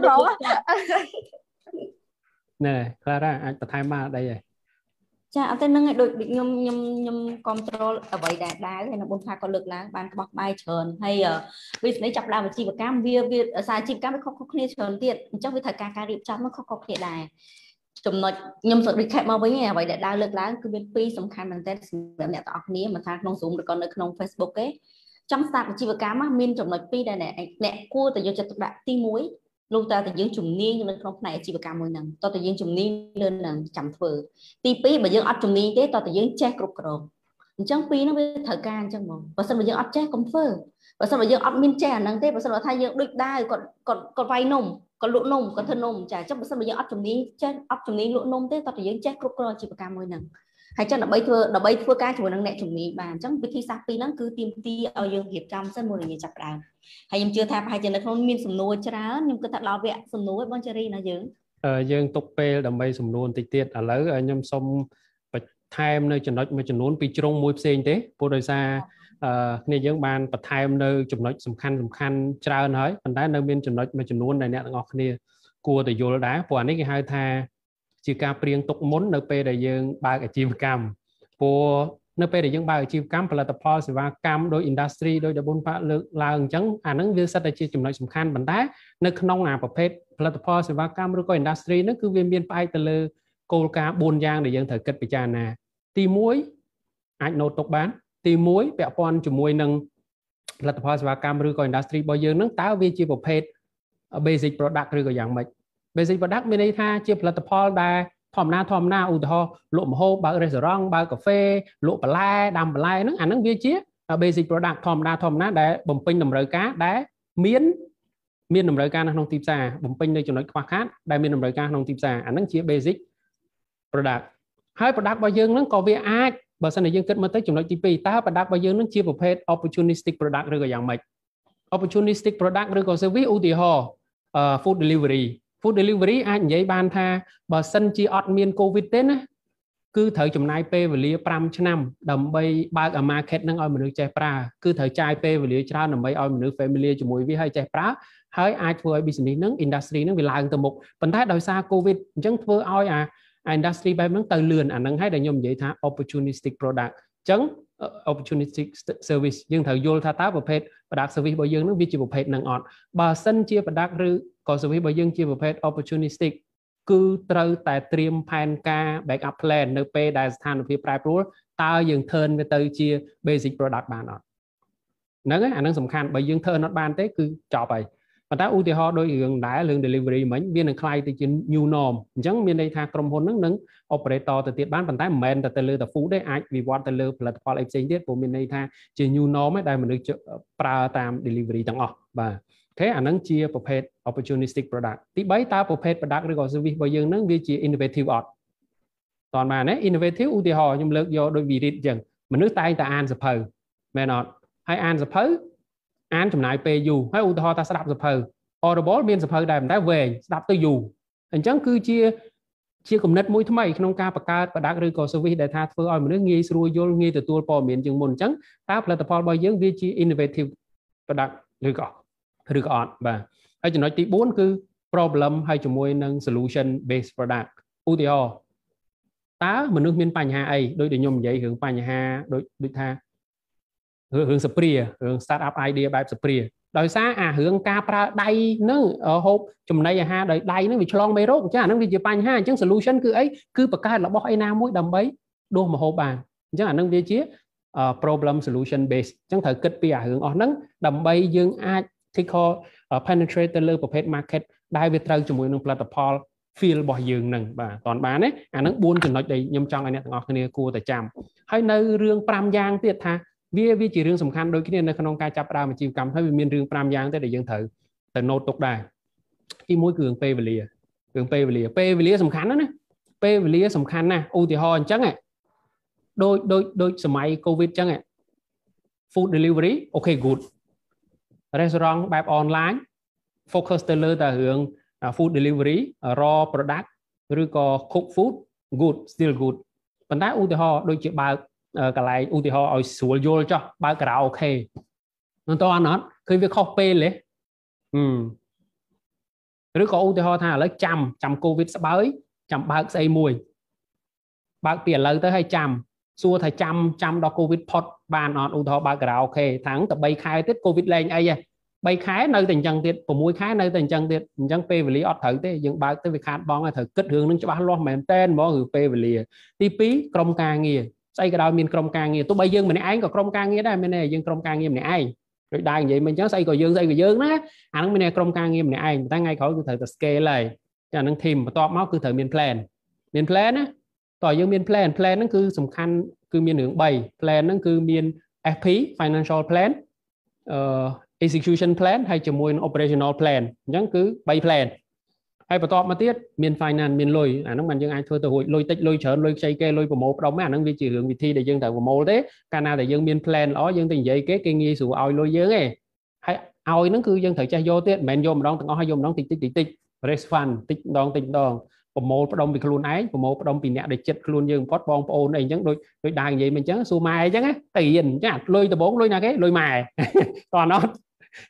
nè Clara anh thay mà đây rồi ចាអត់ទេនឹងឲ្យដូចខ្ញុំ control អ្វីដែលហើយនៅបងថាក៏លើកឡើងបានបោះបាយច្រើនហើយ business ចាប់ដើមអាជីវកម្មវាសារអាជីវកម្មវាខុសគ្នាច្រើនទៀតអញ្ចឹងវាត្រូវការរៀបចំមកខុសគ្នាដែរចំណុចខ្ញុំសូម recap មកវិញអ្វីដែលដើរលើកឡើងគឺមានពីរសំខាន់មែនទែនសម្រាប់អ្នកទាំងអស់គ្នាមិនថាក្នុង Zoom ឬក៏នៅក្នុង Facebook ទេចង់ start អាជីវកម្មមានចំណុចពីរដែលអ្នកគួរតែយកចិត្តទុកដាក់ទី1លោកតើយើងជំនាញនៅក្នុងផ្នែកអាជីវកម្មមួយហ្នឹងតើតើយើងជំនាញលើនឹងចាំធ្វើទី2បើយើងអត់ជំនាញទេតើតើយើងចេះគ្រប់គ្រងអញ្ចឹងពីរហ្នឹងវាត្រូវការអញ្ចឹងហ្មងបើសិនបើយើងអត់ចេះកុំធ្វើបើសិនបើយើងអត់មានចេះអាហ្នឹងទេបើសិនបើថាយើងដូចដែរគាត់វាយនំគាត់លក់នំគាត់ធ្វើនំចាអញ្ចឹងបើសិនបើយើងអត់ជំនាញចេះអត់ជំនាញលក់នំទេតើតើយើងចេះគ្រប់គ្រងអាជីវកម្មមួយហ្នឹងហើយចឹងដើម្បីធ្វើការជាមួយនឹងអ្នកជំនាញបានអញ្ចឹងវិធីសាស្ត្រពីរហ្នឹងគឺទាមទារឲ្យយើងរៀបចំសិនមុននឹងយើងចាប់ផ្ដើមហើយខ្ញុំជឿថាប្រហែលជានៅក្នុងមានសំណួរច្រើនខ្ញុំគិតថាដល់វគ្គសំណួរបងជេរីណាយើងទុកពេលដើម្បីសំណួរបន្តិចទៀតឥឡូវខ្ញុំសូមបន្ថែមនៅចំណុចមួយចំនួនពីជ្រុងមួយផ្សេងទេព្រោះដោយសារគ្នាយើងបានបន្ថែមនៅចំណុចសំខាន់ច្រើនហើយប៉ុន្តែនៅមានចំណុចមួយចំនួនដែលអ្នកទាំងអស់គ្នាគួរតែយល់ដែរព្រោះអានេះគេហៅថាជាការព្រៀងទុកមុននៅពេលដែលយើងបើកអាជីវកម្មព្រោះនៅពេលដែលយើងបើកអាជីវកម្មផលិតផលសេវាកម្មដោយ industry ដោយដបុនប៉ាលើកឡើងអញ្ចឹងអាហ្នឹងវាសិតតែជាចំណុចសំខាន់ប៉ុន្តែនៅក្នុងប្រភេទផលិតផលសេវាកម្មឬក៏ industry ហ្នឹងគឺវាមានផ្អែកទៅលើគោលការណ៍4យ៉ាងដែលយើងត្រូវគិតពិចារណាទី1អាច note ទុកបានទី1ពាក់ព័ន្ធជាមួយនឹងផលិតផលសេវាកម្មឬក៏ industry របស់យើងហ្នឹងតើវាជាប្រភេទ basic product ឬក៏យ៉ាងម៉េច basic product មានន័យថាជាផលិតផលដែលធម្មតាឧទាហរណ៍លក់ម្ហូបបើក restaurant បើកកាហ្វេលក់បន្លែដាំបន្លែហ្នឹងអាហ្នឹងវាជា basic product ធម្មតាដែលបំពេញតម្រូវការដែលមានតម្រូវការនៅក្នុងទីផ្សារបំពេញនៅចំណុចខ្វះខាតដែលមានតម្រូវការក្នុងទីផ្សារអាហ្នឹងជា basic product ហើយ product របស់យើងហ្នឹងក៏វាអាចបើសិនជាយើងគិតមើលទៅចំណុចទី2តើ product របស់យើងហ្នឹងជាប្រភេទ opportunistic product ឬក៏យ៉ាងម៉េច opportunistic product ឬក៏ service ឧទាហរណ៍ food delivery អាចនិយាយបានថាបើសិនជាអត់មាន COVID ទេណាគឺត្រូវចំណាយពេលវេលា5ឆ្នាំដើម្បីបើក market ហ្នឹងឲ្យមនុស្សចេះប្រើគឺត្រូវចាយពេលវេលាច្រើនដើម្បីឲ្យមនុស្ស familiar ជាមួយវាហើយចេះប្រើហើយអាចធ្វើឲ្យ business ហ្នឹង industry ហ្នឹងវាឡើងទៅមុខប៉ុន្តែដោយសារ COVID អញ្ចឹងធ្វើឲ្យindustry បែបហ្នឹងទៅលឿនអាហ្នឹងហើយដែលខ្ញុំនិយាយថា opportunistic product អញ្ចឹង opportunistic service យើងត្រូវយល់ថាតើប្រភេទ product service របស់យើងហ្នឹងវាជាប្រភេទហ្នឹងអត់បើសិនជា product ឬក៏ service របស់យើងជាប្រភេទ opportunistic គឺត្រូវតែត្រៀមផែនការ backup plan នៅពេលដែលស្ថានភាពប្រែប្រួលតើយើង turn វាទៅជា basic product បានអត់ហ្នឹងហើយអាហ្នឹងសំខាន់បើយើង turn អត់បានទេគឺចប់ហើយប៉ុន្តែឧទាហរណ៍ដូចរឿងរឿង delivery មិញវានឹងคล้ายទៅជា new norm អញ្ចឹងមានន័យថាក្រុមហ៊ុនហ្នឹងនឹង operator ទៅទៀតបានប៉ុន្តែមិនមែនទៅលើតែ food ទេអាចវិវត្តទៅលើផលិតផលអីផ្សេងទៀតព្រោះមានន័យថាជា new norm ដែលមនុស្សប្រើតាម delivery ទាំងអស់បាទអូខេអាហ្នឹងជាប្រភេទ opportunistic product ទី3តើប្រភេទ product ឬក៏ service របស់យើងហ្នឹងវាជា innovative អត់តើបានទេ innovative ឧទាហរណ៍ខ្ញុំលើកយកដូច virit អញ្ចឹងមនុស្សតែងតែអានសភៅមែនអត់ហើយអានសភៅអានចំណាយពេលយូរហើយឧទាហរណ៍ថាស្ដាប់សភៅ Audible មានសភៅដែរប៉ុន្តែវែងស្ដាប់ទៅយូរអញ្ចឹងគឺជាគំនិតមួយថ្មីក្នុងការបង្កើត product ឬក៏ service ដែលថាធ្វើឲ្យមនុស្សងាយស្រួលយល់ងាយទទួលព័ត៌មានជាងមុនអញ្ចឹងតើផលិតផលរបស់យើងវាជា innovative product ឬក៏អត់បាទហើយចំណុចទី4គឺ problem ហើយជាមួយនឹង solution based product ឧទាហរណ៍តើមនុស្សមានបញ្ហាអីដូចខ្ញុំនិយាយរឿងបញ្ហាដូចថារឿងសព្រារឿង start up idea បែបសព្រាដោយសាររឿងការប្រើដៃហ្នឹងហូបចំណីអាហារដោយដៃហ្នឹងវាឆ្លងមេរោគអញ្ចឹងអាហ្នឹងវាជាបញ្ហាអញ្ចឹង solution គឺអីគឺបង្កើតរបស់ឯណាមួយដើម្បីដួសម្ហូបបានអញ្ចឹងអាហ្នឹងវាជា problem solution based អញ្ចឹងត្រូវគិតពីរឿងអស់ហ្នឹងដើម្បីយើងអាច penetrate ទៅលើប្រភេទ market ដែលវាត្រូវជាមួយនឹងផលិតផល field របស់យើងហ្នឹងបាទតន់បានទេអាហ្នឹង4ចំណុចដែលខ្ញុំចង់ឲ្យអ្នកទាំងអស់គ្នាគួរតែចាំហើយនៅរឿង5យ៉ាងទៀតថាវាជារឿងសំខាន់ដូចគ្នានៅក្នុងការចាប់ផ្ដើមអាជីវកម្មហើយវាមានរឿង5យ៉ាងទេដែលយើងត្រូវទៅ note ទុកដែរទី1គឺរឿងពេលវេលាពេលវេលាសំខាន់ណាពេលវេលាសំខាន់ណាស់ឧទាហរណ៍អញ្ចឹងដូចសម័យ COVID អញ្ចឹង food delivery okay good restaurant បែប online focus ទៅលើតែរឿង food delivery raw product ឬក៏ cook food good still good ប៉ុន្តែឧទាហរណ៍ដូចជាបើកកន្លែងឧទាហរណ៍ឲ្យស្រួលយល់ចោះបើកការ៉ាអូខេមិនតអត់ឃើញវាខុសពេលទេឬក៏ឧទាហរណ៍ថាឥឡូវចាំ COVID ស្បើយចាំបើកស្អីមួយបើកពីឥឡូវទៅឲ្យសួរថាចាំដល់ COVID ផុតបានអត់ឧទាហរណ៍បើកការ៉ាអូខេថាងតែ3ខែទៀត COVID លែងអីហ៎3ខែនៅតែអញ្ចឹងទៀត6ខែនៅតែអញ្ចឹងទៀតអញ្ចឹងពេលវេលាអត់ត្រូវទេយើងបើកទៅវាខាតបង់ហើយត្រូវគិតរឿងនឹងច្បាស់លាស់មែនតើហ្មងគឺពេលវេលាទី2ក្រុមការងារស្អីក៏ដោយមានក្រុមការងារទោះបីយើងម្នាក់ឯងក៏ក្រុមការងារដែរមានតែយើងក្រុមការងារម្នាក់ឯងដូចដែរនិយាយមិនអញ្ចឹងស្អីក៏យើងណាអាហ្នឹងមានតែក្រុមការងារម្នាក់ឯងតែថ្ងៃក្រោយគឺត្រូវតែ scale ហើយចាហ្នឹង team បន្ទាប់មកគឺត្រូវមាន plan ណាតើយើងមាន plan ហ្នឹងគឺសំខាន់គឺមានរឿង3 plan ហ្នឹងគឺមាន FP financial plan execution plan ហើយជាមួយនឹង operational plan អញ្ចឹងគឺ3 plan ហើយបន្ទាប់មកទៀតមាន finance មានលុយអាហ្នឹងមិនយើងអាចធ្វើទៅរួចលុយតិចលុយច្រើនលុយខ្ចីគេលុយប្រមូលផ្ដុំអាហ្នឹងវាជារឿងវិធីដែលយើងត្រូវប្រមូលទេកាលណាដែលយើងមាន plan ល្អយើងទៅនិយាយគេងាយស្រួលឲ្យលុយយើងទេហើយឲ្យហ្នឹងគឺយើងត្រូវចេះយកទៀតមិនមែនយកម្ដងទាំងអស់ហើយយកម្ដងតិច raise fund តិចម្ដងប្រមូលផ្ដុំពីខ្លួនឯងប្រមូលផ្ដុំពីអ្នកដែលចិត្តខ្លួនយើងបំផុតបងប្អូនអីអញ្ចឹងដូចដែរនិយាយមិនអញ្ចឹងសួរម៉ែអញ្ចឹងទៅរៀនអញ្ចឹងលុយដំបងលុយណាគេលុយម៉ែតោះអត់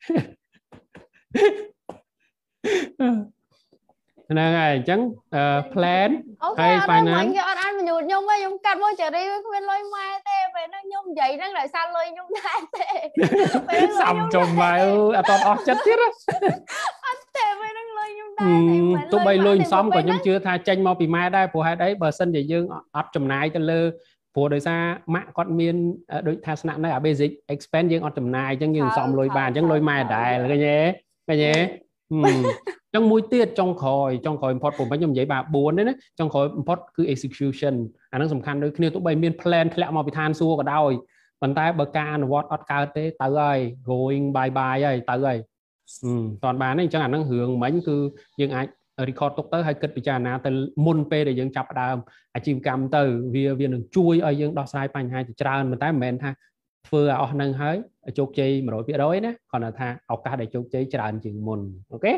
ហ្នឹងហើយអញ្ចឹង plan ហើយ finance គេអត់អានបញ្ញូតខ្ញុំទេខ្ញុំកាត់មកចេរីគ្មានលុយម៉ែទេពេលហ្នឹងខ្ញុំនិយាយហ្នឹងដោយសារលុយខ្ញុំដែរទេពេលសំចំម៉ែអត់អស់ចិត្តទៀតអត់ទេពេលហ្នឹងលុយខ្ញុំដែរទោះបីលុយសំក៏ខ្ញុំជឿថាចេញមកពីម៉ែដែរព្រោះហេតុអីបើសិនជាយើងអត់ចំណាយទៅលើព្រោះដោយសារម៉ាក់គាត់មានដូចថាស្នាក់នៅ basic expense យើងអត់ចំណាយអញ្ចឹងយើងសំលុយបានអញ្ចឹងលុយម៉ែដែរឃើញទេអញ្ចឹងមួយទៀតចុងក្រោយ import ព្រោះខ្ញុំនិយាយបាទ4ទេណាចុងក្រោយ import គឺ execution អាហ្នឹងសំខាន់ដូចគ្នាទោះបីមាន plan ធ្លាក់មកពីឋានសួគ៌ក៏ដោយប៉ុន្តែបើការអនុវត្តអត់កើតទេទៅហើយ going bye bye ហើយទៅហើយតន់បានទេអញ្ចឹងអាហ្នឹងរឿងមិញគឺយើងអាច record ទុកទៅហើយគិតពិចារណាទៅមុនពេលដែលយើងចាប់ផ្ដើមអាជីវកម្មទៅវានឹងជួយឲ្យយើងដោះស្រាយបញ្ហាជាច្រើនប៉ុន្តែមិនមែនថាធ្វើឲ្យអស់នឹងហើយជោគជ័យ 100% ណាគ្រាន់តែថាឱកាសដែលជោគជ័យច្រើនជាងមុនអូខេ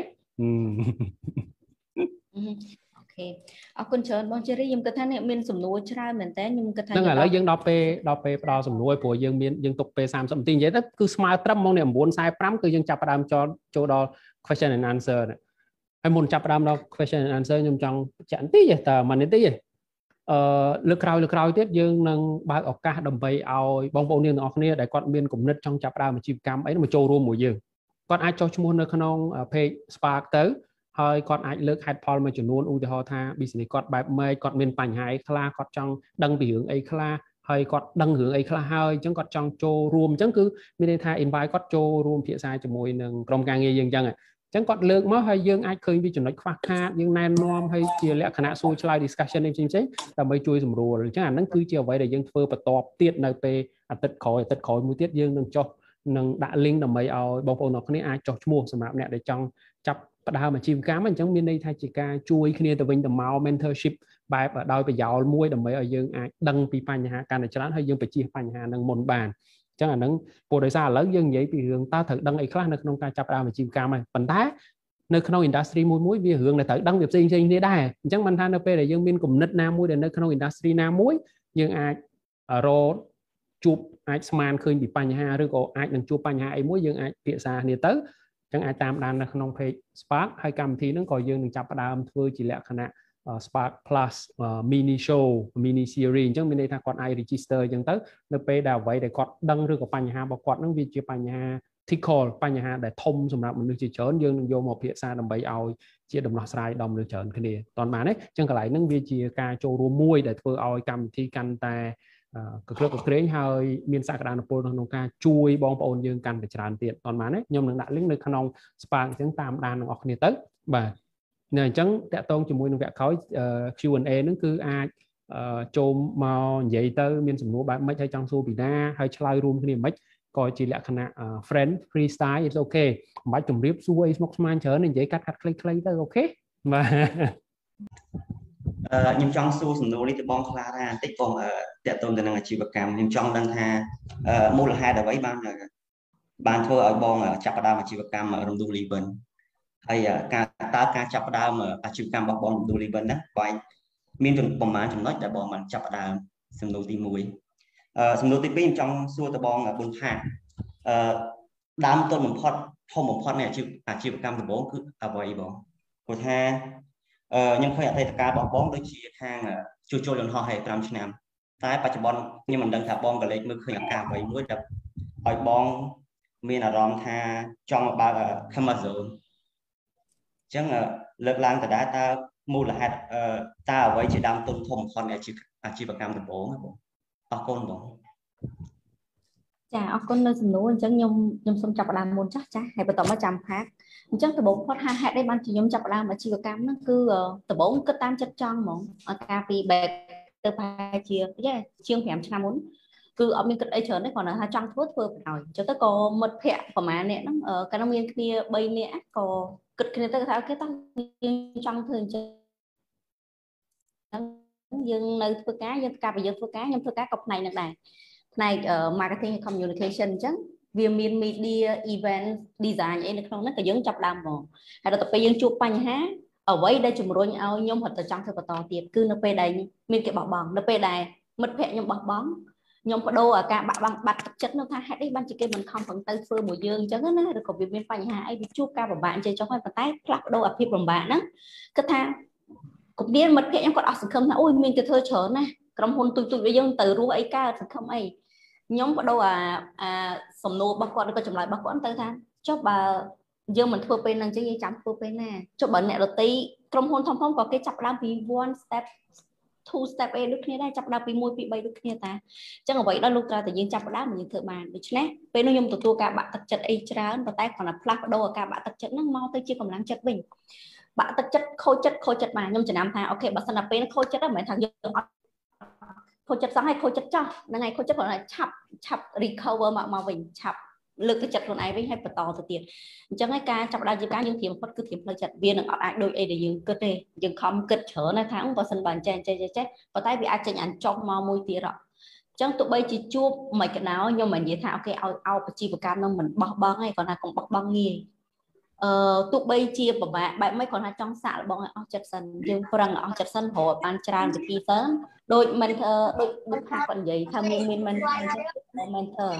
អូខេអរគុណច្រើនបងជេរីខ្ញុំគិតថានេះមានសំណួរច្រើនមែនតើខ្ញុំគិតថាហ្នឹងឥឡូវយើងដល់ពេលផ្ដល់សំណួរព្រោះយើងទុកពេល30នាទីនិយាយទៅគឺស្មើត្រឹមមកនេះ 9:45 គឺយើងចាប់ផ្ដើមចូលដល់ question and answer ហើយមុនចាប់ផ្ដើមដល់ question and answer ខ្ញុំចង់បញ្ជាក់បន្តិចតែ1នាទីទេលើកក្រោយទៀតយើងនឹងបើកឱកាសដើម្បីឲ្យបងប្អូនយើងទាំងអស់គ្នាដែលគាត់មានគំនិតចង់ចាប់ផ្ដើមអាជីវកម្មអីមកចូលរួមមួយយើងគាត់អាចចុះឈ្មោះនៅក្នុង page Spark ទៅហើយគាត់អាចលើកហេតុផលមួយចំនួនឧទាហរណ៍ថា business គាត់បែបម៉េចគាត់មានបញ្ហាអីខ្លះគាត់ចង់ដឹងពីរឿងអីខ្លះហើយគាត់ដឹងរឿងអីខ្លះហើយអញ្ចឹងគាត់ចង់ចូលរួមអញ្ចឹងគឺមានន័យថា invite គាត់ចូលរួមភាសាជាមួយនឹងក្រុមការងារយើងអញ្ចឹងអញ្ចឹងគាត់លើកមកហើយយើងអាចឃើញពីចំណុចខ្វះខាតយើងណែនាំហើយជាលក្ខណៈសួរឆ្លើយ discussion ផ្សេងៗដើម្បីជួយសម្រួលអញ្ចឹងអាហ្នឹងគឺជាអ្វីដែលយើងធ្វើបន្តទៀតនៅពេលអាទិត្យក្រោយមួយទៀតយើងនឹងចុះនឹងដាក់ link ដើម្បីឲ្យបងប្អូនទាំងគ្នាអាចចុះឈ្មោះសម្រាប់អ្នកដែលចង់ចាប់ផ្ដើមអាជីវកម្មអញ្ចឹងមានន័យថាជាការជួយគ្នាទៅវិញទៅមក mentorship បែបដោយប្រយោលមួយដើម្បីឲ្យយើងអាចដឹងពីបញ្ហាកាន់តែច្រើនហើយយើងបញ្ជៀសបញ្ហានឹងមុនបានអញ្ចឹងអាហ្នឹងព្រោះដោយសារឥឡូវយើងនិយាយពីរឿងតើត្រូវដឹងអីខ្លះនៅក្នុងការចាប់ផ្ដើមអាជីវកម្មហើយប៉ុន្តែនៅក្នុង industry មួយវារឿងដែលត្រូវដឹងវាផ្សេងគ្នាដែរអញ្ចឹងមិនថានៅពេលដែលយើងមានគំនិតណាមួយដែលនៅក្នុង industry ណាមួយយើងអាចរកជួបអាចស្មានឃើញពីបញ្ហាឬក៏អាចនឹងជួបបញ្ហាអីមួយយើងអាចពិភាក្សាគ្នាទៅអញ្ចឹងអាចតាមដាននៅក្នុង page Spark ហើយកម្មវិធីហ្នឹងក៏យើងនឹងចាប់ផ្ដើមធ្វើជាលក្ខណៈ Spark Plus mini show mini series អញ្ចឹងមានន័យថាគាត់អាច register អញ្ចឹងទៅនៅពេលដែលអ្វីដែលគាត់ដឹងឬក៏បញ្ហារបស់គាត់ហ្នឹងវាជាបញ្ហា critical បញ្ហាដែលធំសម្រាប់មនុស្សជាច្រើនយើងនឹងយកមកពិភាក្សាដើម្បីឲ្យជាដំណោះស្រាយដល់មនុស្សច្រើនគ្នាតោះបានទេអញ្ចឹងកន្លែងហ្នឹងវាជាការចូលរួមមួយដែលធ្វើឲ្យកម្មវិធីកាន់តែកក្រឹកកក្រែងហើយមានសក្តានុពលក្នុងការជួយបងប្អូនយើងកាន់តែច្រើនទៀតអត់បានទេខ្ញុំនឹងដាក់ link នៅក្នុង Spark អញ្ចឹងតាមដានទាំងអស់គ្នាទៅបាទនៅអញ្ចឹងតាក់ទងជាមួយនឹងវគ្គក្រោយ Q&A ហ្នឹងគឺអាច chôm màu giấy tơ miền sầm nua bạn mấy hay trong su bị na hay chlai room cái này mấy coi chỉ là khả năng friend freestyle is ok mấy chủng riệp su ấy smoke man chớ nên giấy cắt clay tơ ok mà nhưng trong su sầm nua đi từ bong khla ra tích còn đẹp tôn từ năng chịu bậc cam nhưng trong đang tha mua là hai đầu ấy ban thưa ở bong chập đào mà chịu bậc cam ở đồng du li bên hay ca chập đào mà chịu cam bọc bong du li bên đó vậy miền trung bong mà chúng nói đã bong mà chập đào sầm nua tim mũi sầm nua tim bên trong su từ bong ở bồn thang đám tôn một pot thô một pot này chịu bậc cam từ bong cứ vậy bong của tha nhưng khơi ở đây cả bong đôi chia thang chui lần họ hay làm chừng nào tạiปัจจุบันnhưng mình đang thả bong cái lấy mới khơi cả vậy mới đập hỏi bong miền là rong tha trong ba khăm mà rồi chẳng lực lang từ đã ta mua là hạt ta ở vậy chỉ đang tôn thùng con này chỉ bậc cam từ bố con bố chà con nơi sầm núi chẳng nhung xong chập làm môn chắc hay bắt đầu mới chăm khác chắc từ bốn phát hai hạt đây ban chỉ nhung chập làm mà chỉ bậc cam nó cứ từ bốn cứ tam chất trong mỏng cà phê bẹt từ hai chia chiêng phèm cho muốn cứ ở bên cạnh đây chờ đấy còn là hai trăm thuốc vừa rồi cho tới có một phẹn của má nè nó ở cái nông viên kia bay nè có cực kia tới tháo cái tóc trong thường dương nơi phơi cá dương cà và dương phơi cá nhưng phơi cá cọc này này ở marketing communication chứ viên miền media event design ấy nó cái dương chập đam vào hay là tập bây dương chụp bánh há ở vậy đây chụp rồi nhau nhôm hoặc là trong thời to tiệt cứ nó pe đây miền cái bỏ bòn nó pe đây mất phẹn nhôm bỏ bóng nhôm có đô ở cả bạn bật chất nó thay đi ban chỉ kia mình không phần tay phơi mùa dương chứ nó được có việc bên phải nhà ai bị chua ca của bạn chơi trong hai bàn tay lắc đô ở phía bằng bạn đó cái tha cũng điên mất cái em còn ở sừng không là ôi mình từ thơ chớ này cầm hôn tụi bây giờ từ ru ấy ca sừng không ấy nhóm có đô sầm nô bác con có chậm lại bác con tới tha cho bà dương mình thua bên năng chứ như chấm thua bên nè cho bạn nè đầu tí cầm hôn thông có cái chập đam vì one step two step ấy lúc này đây chập đam vì môi bị bay lúc này ta chẳng là vậy đó lúc ra tự nhiên chập đam mình thợ bàn được nè bên nó nhung tụi tôi cả bạn tập chất ấy ra và tay còn là plug đô cả bạn tập chất nó mau tới chưa còn lắng chất mình bạn tập chất khôi chất mà nhung chỉ làm thà ok bạn xem là bên khôi chất đó mấy thằng khôi chất sáng hay khôi chất cho là ngày khôi chất gọi là chập recover mà mình chập lực cái chặt luôn ai với hay phải to từ tiền chẳng hay ca chập đa cá những thiểm cứ thiểm lời chặt viên ở ai đôi ấy để dừng cơ đề dừng không kết chở này tháng vào sân bàn chen và tay bị ai chạy ảnh trong màu môi tiền rồi chẳng tụi bay chỉ chua mấy cái nào nhưng mà dễ thảo cái ao chi và cam nó mình bóc băng hay còn là còn bóc băng nghề tụi bay chia và bạn mấy còn là trong xã là bọn ao chặt sân nhưng rằng ao chặt sân hồ ban tràn từ khi sớm đôi mình đôi hai phần gì tham mình mentor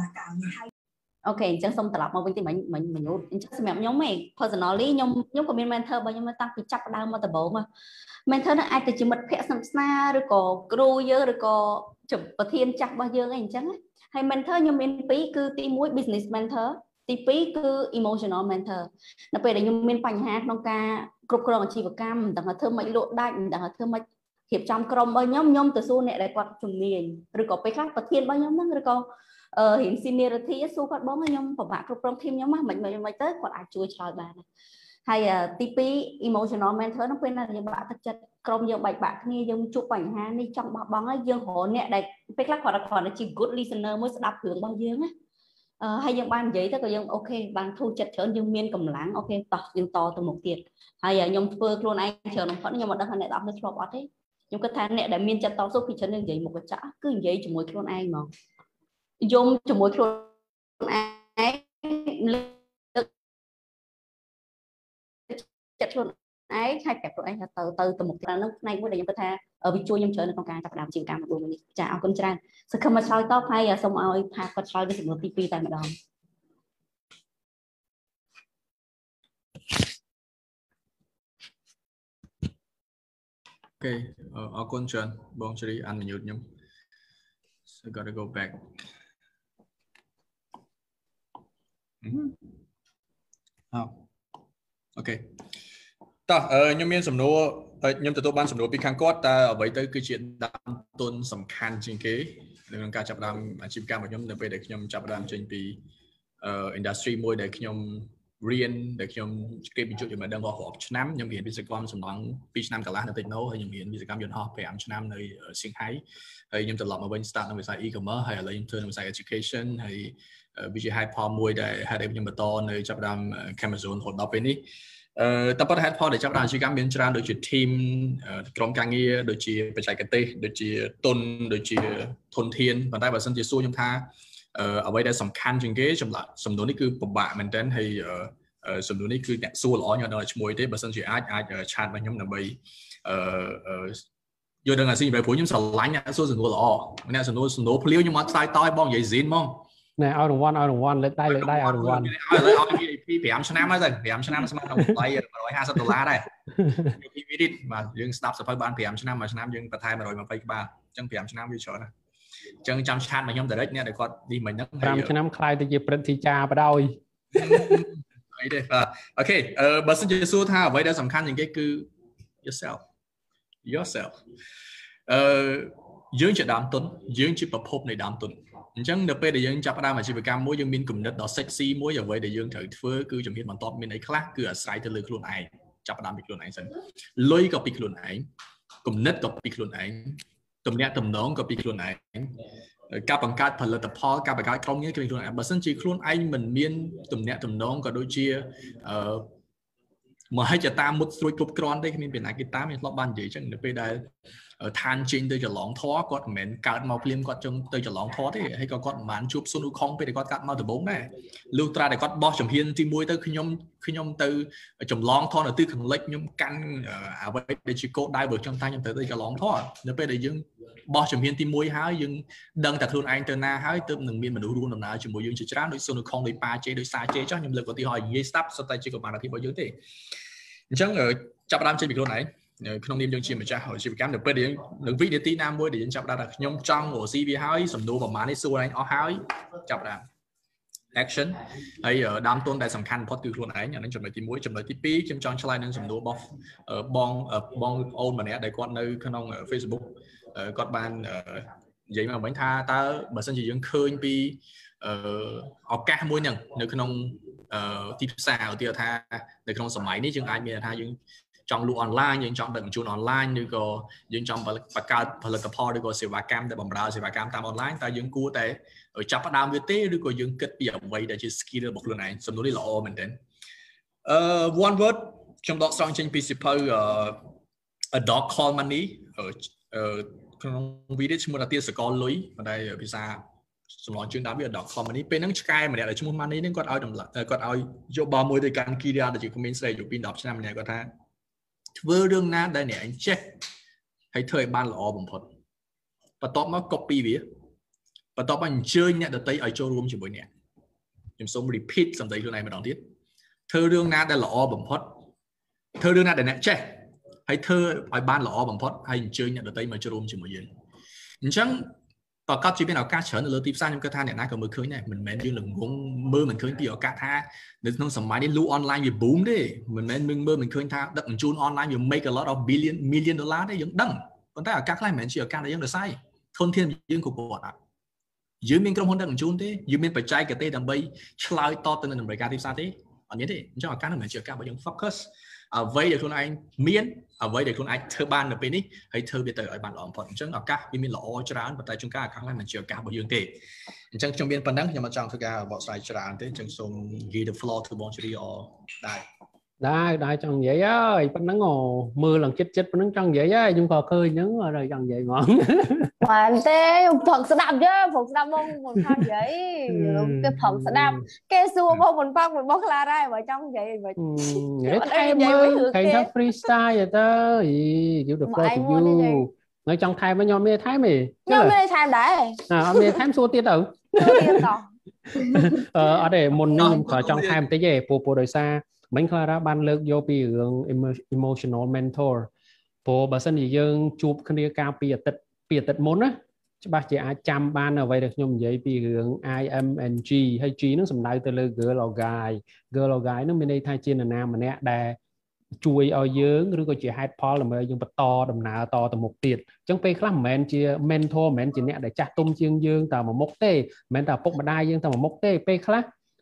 ok chẳng xong tập mà bên thì mình nhớ chắc xem nhóm mày personally nhóm của mình mentor bao nhiêu mà tăng thì chắc đau mà tập bộ mà mentor nó ai từ chỉ một phe sẵn xa rồi có crew dơ rồi có chụp và thiên chắc bao nhiêu anh chẳng hay mentor nhóm mình phí cứ tí mũi business mentor tí phí cứ emotional mentor nó về để nhóm mình phành hát nó ca group còn chỉ vào cam đằng là thơm mấy lộ đạnh đằng là thơm mấy hiệp trong crom bao nhóm từ xu này lại quạt trùng miền rồi có cái khác và thiên bao nhóm rồi có hiện seniority số các bóng nhóm của bạn trong team nhóm mình tới còn ai chui trời bà này hay TP emotional mentor nó quên là những bạn thực chất trong những bài bạn nghe dùng chụp ảnh ha đi trong bóng ấy dương hổ nè đây cái khác còn là chỉ good listener mới đáp hưởng bao nhiêu á hay những ban giấy tới có dương ok ban thu chặt chở dương miên cầm láng ok to từ một tiền hay nhóm phơi luôn anh chờ nó phẫn nhưng mà đang này đọc cái robot ấy nhưng cái tháng này để miên chặt to số khi chở dương giấy một cái chả cứ giấy chỉ mỗi luôn anh mà dùng cho mỗi luôn ai chặt luôn ấy hai kẹp của anh là từ một cái nó này mới để chúng ta ở vị chui nhung chơi nó còn càng tập làm chuyện càng một buồn mình chào con trai sẽ không mà soi top hay xong rồi thà con soi cái một tivi tại mà đòn ok con trai bong chơi ăn mình nhụt nhung so gotta go back ok ta nhưng miền sầm nô nhưng từ tôi ban sầm nô bị khang cốt ta ở vậy tới cái chuyện đam tôn sầm khăn trên kế nênการจับดำอาชีพการของខ្ញុំនៅពេលដែលខ្ញុំចាប់ផ្ដើមចេញពី industry មួយដែលខ្ញុំ riêng đểខ្ញុំគេបញ្ជាក់ជាមួយដឹងរបស់រាប់ឆ្នាំខ្ញុំរៀនវិស្វកម្មសំឡង2ឆ្នាំកន្លះនៅ Techno ហើយខ្ញុំរៀនវិស្វកម្មយន្តហោះ5ឆ្នាំនៅ Shanghai ហើយខ្ញុំត្រឡប់មកវិញ start នៅវិស័យ e-commerce ហើយឥឡូវខ្ញុំធ្វើនៅវិស័យ education ហើយវាជា head point មួយដែល head ខ្ញុំបន្តនៅចាប់ដើម Amazon រហូតដល់ពេលនេះតែប៉ុន្តែ head point ដែលចាប់ដើមអាជីវកម្មមានច្រើនដូចជា team ក្រុមការងារដូចជាបច្ចេកទេសដូចជាទុនដូចជាធនធានប៉ុន្តែបើសិនជាសួរខ្ញុំថាអ្វីដែលសំខាន់ជាងគេសំណួរនេះគឺពិបាកមែនទែនហើយសំណួរនេះគឺអ្នកសួរល្អខ្ញុំដល់ឈ្មោះទេបើសិនជាអាចឆាតមកខ្ញុំដើម្បីយល់ដឹងអាស៊ីព្រោះខ្ញុំស្រឡាញ់អ្នកសួរសំណួរល្អអ្នកសំណួរភ្លាវខ្ញុំអត់ឆ្លើយតឲ្យបងនិយាយស៊ីនហ្មងណែឲ្យរង្វាន់លើកដៃឲ្យរង្វាន់ឲ្យ VIP 5ឆ្នាំហើយទៅ5ឆ្នាំស្មើនឹង$150ដែរពីបាទយើងស្ដាប់សភៅបាន5ឆ្នាំមួយឆ្នាំយើងបន្ថែម120ក្បាលអញ្ចឹង5ឆ្នាំវាច្រើនណាស់អញ្ចឹងចាំឆាតមកខ្ញុំ direct អ្នកដែលគាត់នេះមិញហ្នឹង 5ឆ្នាំខ្លាយទៅជាព្រឹទ្ធាចារ្យបដ ாய் អីទេបាទអូខេបើសិនជាសួរថាអ្វីដែលសំខាន់ជាងគេគឺ yourself យើងជាដើមទុនយើងជាប្រភពនៃដើមទុនអញ្ចឹងនៅពេលដែលយើងចាប់ផ្ដើមអាជីវកម្មមួយយើងមានគំនិតដ៏ sexy មួយអ្វីដែលយើងត្រូវធ្វើគឺជំហានបន្ទាប់មានអីខ្លះគឺអាស្រ័យទៅលើខ្លួនឯងចាប់ផ្ដើមពីខ្លួនឯងសិនលុយក៏ពីខ្លួនឯងគំនិតក៏ពីខ្លួនឯងទំនាក់ទំនងក៏ពីខ្លួនឯងការបង្កើតផលិតផលការបង្កើតក្រុមងារគឺពីខ្លួនឯងបើសិនជាខ្លួនឯងមិនមានទំនាក់ទំនងក៏ដូចជាមហិច្ឆតាមុតស្រួយគ្រប់គ្រាន់ទេគ្មានពីណាគេតាមខ្ញុំធ្លាប់បាននិយាយអញ្ចឹងនៅពេលដែលឋានចេញទៅចលងធរគាត់មិនមែនកើតមកភ្លាមគាត់ចង់ទៅចលងធរទេហើយក៏គាត់មិនបានជួបស៊ុនអ៊ូខុងពេលដែលគាត់កាត់មកដំបូងដែរលុះត្រាតែគាត់បោះជំហានទី1ទៅខ្ញុំទៅចម្លងធរនៅទិសខាងលិចខ្ញុំកាន់អ្វីដែលជាគោលដៅរបស់ខ្ញុំថាខ្ញុំទៅចលងធរនៅពេលដែលយើងបោះជំហានទី1ហើយយើងដឹងតែខ្លួនឯងទៅណាហើយទើបនឹងមានមនុស្សរួមដំណើរជាមួយយើងជាច្រើនដូចស៊ុនអ៊ូខុងដូចប៉ាជេដូចសាជេចុះខ្ញុំលើកឧទាហរណ៍និយាយស្ដាប់សុទ្ធតែជាកុមារភាពរបស់យើងទេអញ្ចឹងចាប់ផ្ដើមចេញពីខ្លួនឯងក្នុងនាមយើងជាម្ចាស់អាជីវកម្មនៅពេលដែលយើងនៅវិនាទីណាមួយដែលយើងចាប់ដើមថាខ្ញុំចង់រកស៊ីវាហើយសំណួរប្រមាណនេះសួរឯងអស់ហើយចាប់ដើម action ហើយដើមទុនដែលសំខាន់បំផុតគឺខ្លួនឯងអានឹងចំណុចទី1ចំណុចទី2ខ្ញុំចង់ឆ្លើយនឹងសំណួររបស់បងអូនម្នាក់ដែលគាត់នៅក្នុង Facebook គាត់បាននិយាយមកវិញថាតើបើសិនជាយើងឃើញពីឱកាសមួយហ្នឹងនៅក្នុងទីផ្សារឧទាហរណ៍ថានៅក្នុងសម័យនេះយើងអាចមានថាយើងចង់លក់អនឡាញយើងចង់ដឹកជញ្ជូនអនឡាញឬក៏យើងចង់បង្កើតផលិតផលឬក៏សេវាកម្មដែលបម្រើសេវាកម្មតាមអនឡាញតើយើងគួរតែចាប់ផ្ដើមវាទេឬក៏យើងគិតពីអ្វីដែលជា skill របស់ខ្លួនឯងសំណួរនេះល្អមែនទែនone word ខ្ញុំដកស្រង់ចេញពីសៀវភៅ A Dog Called Money ក្នុងវីដេអូឈ្មោះថាទាសកលលុយបណ្ដាភាសាសម្លងជើងដើមវា A Dog Called Money ពេលហ្នឹងឆ្កែម្នាក់ដែលឈ្មោះ Money ហ្នឹងគាត់ឲ្យយកបោមួយទៅកាន់គីរាដែលជាក្មេងស្រីอยู่ពី10ឆ្នាំម្នាក់គាត់ថាធ្វើរឿងណាដែលអ្នកឯងចេះហើយធ្វើឲ្យបានល្អបំផុតបន្ទាប់មក copy វាបន្ទាប់មកអញ្ជើញអ្នកដទៃឲ្យចូលរួមជាមួយអ្នកខ្ញុំសូម repeat សម្ដីខ្លួនឯងម្ដងទៀតធ្វើរឿងណាដែលល្អបំផុតធ្វើរឿងណាដែលអ្នកចេះហើយធ្វើឲ្យបានល្អបំផុតហើយអញ្ជើញអ្នកដទៃមកចូលរួមជាមួយយើងអញ្ចឹងប្រកាសជាមានឱកាសច្រើននៅលើទីផ្សារខ្ញុំគិតថាអ្នកណាក៏មើលឃើញដែរមិនមែនយើងល្ងងមើលមិនឃើញពីឱកាសថានៅក្នុងសម័យនេះលូអនឡាញវា boom ទេមិនមែនមើលមិនឃើញថាដឹកជញ្ជូនអនឡាញវា make a lot of million dollar ទេយើងដឹងប៉ុន្តែឱកាសខ្លះមិនមែនជាឱកាសដែលយើងរសាយធនធានយើងគ្រប់គ្រាន់អត់យើងមានក្រុមហ៊ុនដឹកជញ្ជូនទេយើងមានបច្ចេកទេសដើម្បីឆ្លើយតបទៅនឹងតម្រូវការទីផ្សារទេអត់មានទេអញ្ចឹងឱកាសនោះមិនមែនជាឱកាសរបស់យើង focus អ្វីដែលខ្លួនឯងមានអ្វីដែលខ្លួនឯងធ្វើបាននៅពេលនេះហើយធ្វើវាទៅឲ្យបានល្អបំផុតអញ្ចឹងឱកាសវាមានល្អច្រើនប៉ុន្តែជួនកាលឱកាសហ្នឹងមិនជាឱកាសរបស់យើងទេអញ្ចឹងខ្ញុំមានប៉ុណ្ណឹងខ្ញុំអត់ចង់ធ្វើការបកស្រាយច្រើនទេអញ្ចឹងសូម give the floor to បងជេរីអដែរចង់និយាយហើយប៉ុណ្ណឹងមើលឡើងចិត្តប៉ុណ្ណឹងចង់និយាយហើយខ្ញុំក៏ឃើញហ្នឹងហើយចង់និយាយហ្មងបានទេខ្ញុំផឹកស្ដាប់បងមិនថានិយាយគេផឹកស្ដាប់គេសួរបងមិនផឹករបស់ខ្លាដែរបើចង់និយាយមិនថែមមើលគេថា freestyle ទៅgive the floor to you ហើយចង់ថែមខ្ញុំមានថែមទេខ្ញុំមានថែមដែរអត់មានថែមសួរទៀតទៅទៀតតអត់ទេមុននេះខ្ញុំក៏ចង់ថែមបន្តិចទេព្រោះដោយសារមិញ Clara បានលើកយកពីរឿង emotional mentor ព្រោះបើសិនជាយើងជួបគ្នាកាលពីអាទិត្យមុនណាច្បាស់ជាអាចចាំបានអ្វីដែលខ្ញុំនិយាយពីរឿង IMNG ហើយ G ហ្នឹងសំដៅទៅលើ girl or guy ហ្នឹងមានន័យថាជានរណាម្នាក់ដែលជួយឲ្យយើងឬក៏ជាហេតុផលដើម្បីឲ្យយើងបន្តដំណើរតទៅមុខទៀតអញ្ចឹងពេលខ្លះមិនមែនជា mentor មិនមែនជាអ្នកដែលចាស់ទុំជាងយើងតែមួយមុខទេមិនមែនតែឪពុកម្ដាយយើងតែមួយមុខទេពេលខ្លះ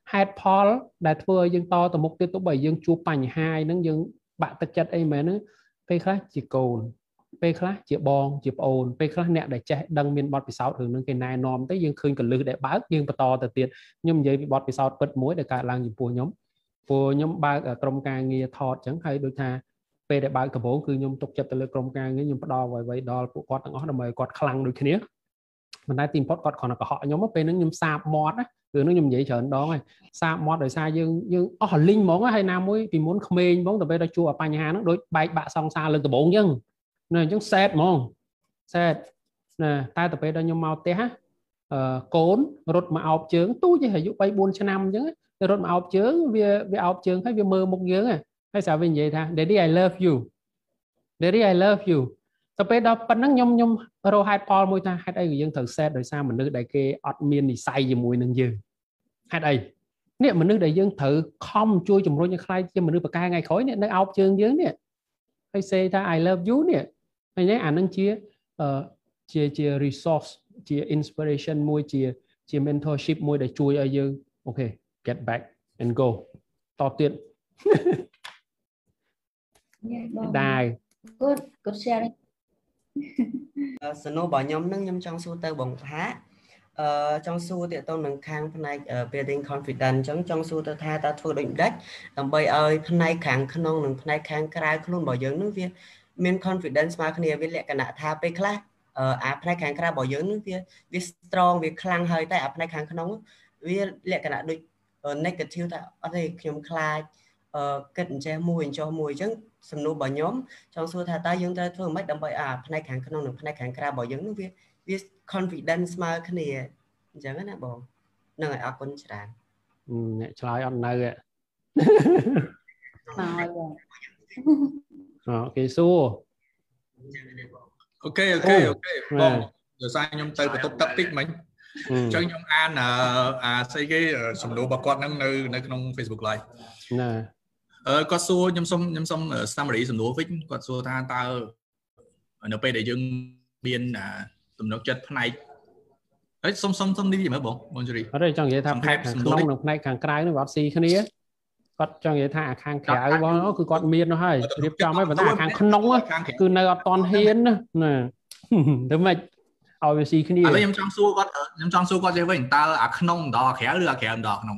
head Paul ដែលធ្វើឲ្យយើងតទៅមុខទៀតទៅបើយើងជួបបញ្ហាហ្នឹងយើងបាក់ទឹកចិត្តអីមែនហ្នឹងពេលខ្លះជាកូនពេលខ្លះជាបងជាប្អូនពេលខ្លះអ្នកដែលចេះដឹងមានបទពិសោធន៍រឿងហ្នឹងគេណែនាំទៅយើងឃើញកលឹះដែលបើកយើងបន្តទៅទៀតខ្ញុំនិយាយពីបទពិសោធន៍ពិតមួយដែលកើតឡើងចំពោះខ្ញុំព្រោះខ្ញុំបើកក្រុមការងារថតអញ្ចឹងហើយដូចថាពេលដែលបើកដំបូងគឺខ្ញុំទុកចិត្តទៅលើក្រុមការងារខ្ញុំផ្ដល់អ្វីៗដល់ពួកគាត់ទាំងអស់ដើម្បីឲ្យគាត់ខ្លាំងដូចគ្នាប៉ុន្តែទីបំផុតគាត់គ្រាន់តែកុហកខ្ញុំពេលហ្នឹងខ្ញុំសាបមាត់ណាគឺហ្នឹងខ្ញុំនិយាយច្រើនដងហើយសាបមាត់ដោយសារយើងអស់លីងហ្មងហើយណាមួយពីមុនក្មេងហ្មងទៅពេលដល់ជួបបញ្ហាហ្នឹងដូចបែកបាក់សង្សារលើកដំបូងអញ្ចឹងណាអញ្ចឹងសែតហ្មងសែតណាតែទៅពេលដល់ខ្ញុំមកផ្ទះកូនរត់មកអោបជើងទូចអាយុ 3-4 ឆ្នាំអញ្ចឹងរត់មកអោបជើងវាអោបជើងហើយវាមើលមុខយើងហើយស្រាប់វានិយាយថា Daddy I love you Daddy I love you ទៅពេលដល់ប៉ុណ្ណឹងខ្ញុំរកហេតុផលមួយថាហេតុអីក៏យើងត្រូវសែតដោយសារមនុស្សដែលគេអត់មាននិស្ស័យជាមួយនឹងយើងហេតុអីនេះមនុស្សដែលយើងត្រូវខំជួយជំរុញឲ្យខ្លាយជាមនុស្សប្រកែថ្ងៃក្រោយនេះនៅអោបជើងយើងនេះហើយ say ថា I love you នេះហើយនេះអានឹងជា resource ជា inspiration មួយជា mentorship មួយដែលជួយឲ្យយើងអូខេ get back and go តទៀតដែរ good sharing សនុរបស់ខ្ញុំនឹងខ្ញុំចង់សួរទៅបងថាចង់សួរទាក់ទងនឹងខាងផ្នែក building confidence អញ្ចឹងចង់សួរទៅថាតើធ្វើដូចម្ដេចដើម្បីឲ្យផ្នែកខាងក្នុងនិងផ្នែកខាងក្រៅខ្លួនរបស់យើងនឹងវាមាន confidence ស្មើគ្នាវាលក្ខណៈថាពេលខ្លះអាផ្នែកខាងក្រៅរបស់យើងនឹងវា strong វាខ្លាំងហើយតែអាផ្នែកខាងក្នុងវាលក្ខណៈដូច negative តែអត់ទេខ្ញុំខ្លាចគិតអញ្ចេះមួយអញ្ចោះមួយអញ្ចឹងសំណួររបស់ខ្ញុំចង់សួរថាតើយើងត្រូវធ្វើម៉េចដើម្បីផ្នែកខាងក្នុងនិងផ្នែកខាងក្រៅរបស់យើងនឹងវា confidence ស្មើគ្នាអញ្ចឹងណាបងហ្នឹងហើយអរគុណច្រើនអ្នកឆ្លើយអត់នៅទេគេសួរអូខេបងដោយសារខ្ញុំទៅបន្ទប់ទឹកតិចមិញអញ្ចឹងខ្ញុំអានស្អីគេសំណួររបស់គាត់ហ្នឹងនៅក្នុង Facebook Live ណាគាត់សួរខ្ញុំសុំ summary សំណួរវិញគាត់សួរថាតើនៅពេលដែលយើងមានទំនុកចិត្តផ្នែកហើយសុំនេះមើលបងជូរីអត់ទេចង់និយាយថាផ្នែកខាងក្នុងនិងផ្នែកខាងក្រៅនេះវាអត់ស៊ីគ្នាគាត់ចង់និយាយថាខាងក្រៅបងគឺគាត់មាននោះហើយរៀបចំហើយប៉ុន្តែខាងក្នុងគឺនៅអត់តន់ហ៊ានណាទៅមិនឲ្យវាស៊ីគ្នាឥឡូវខ្ញុំចង់សួរគាត់ចេះវិញតើអាក្នុងម្ដងអាក្រៅឬអាក្រៅម្ដងក្នុង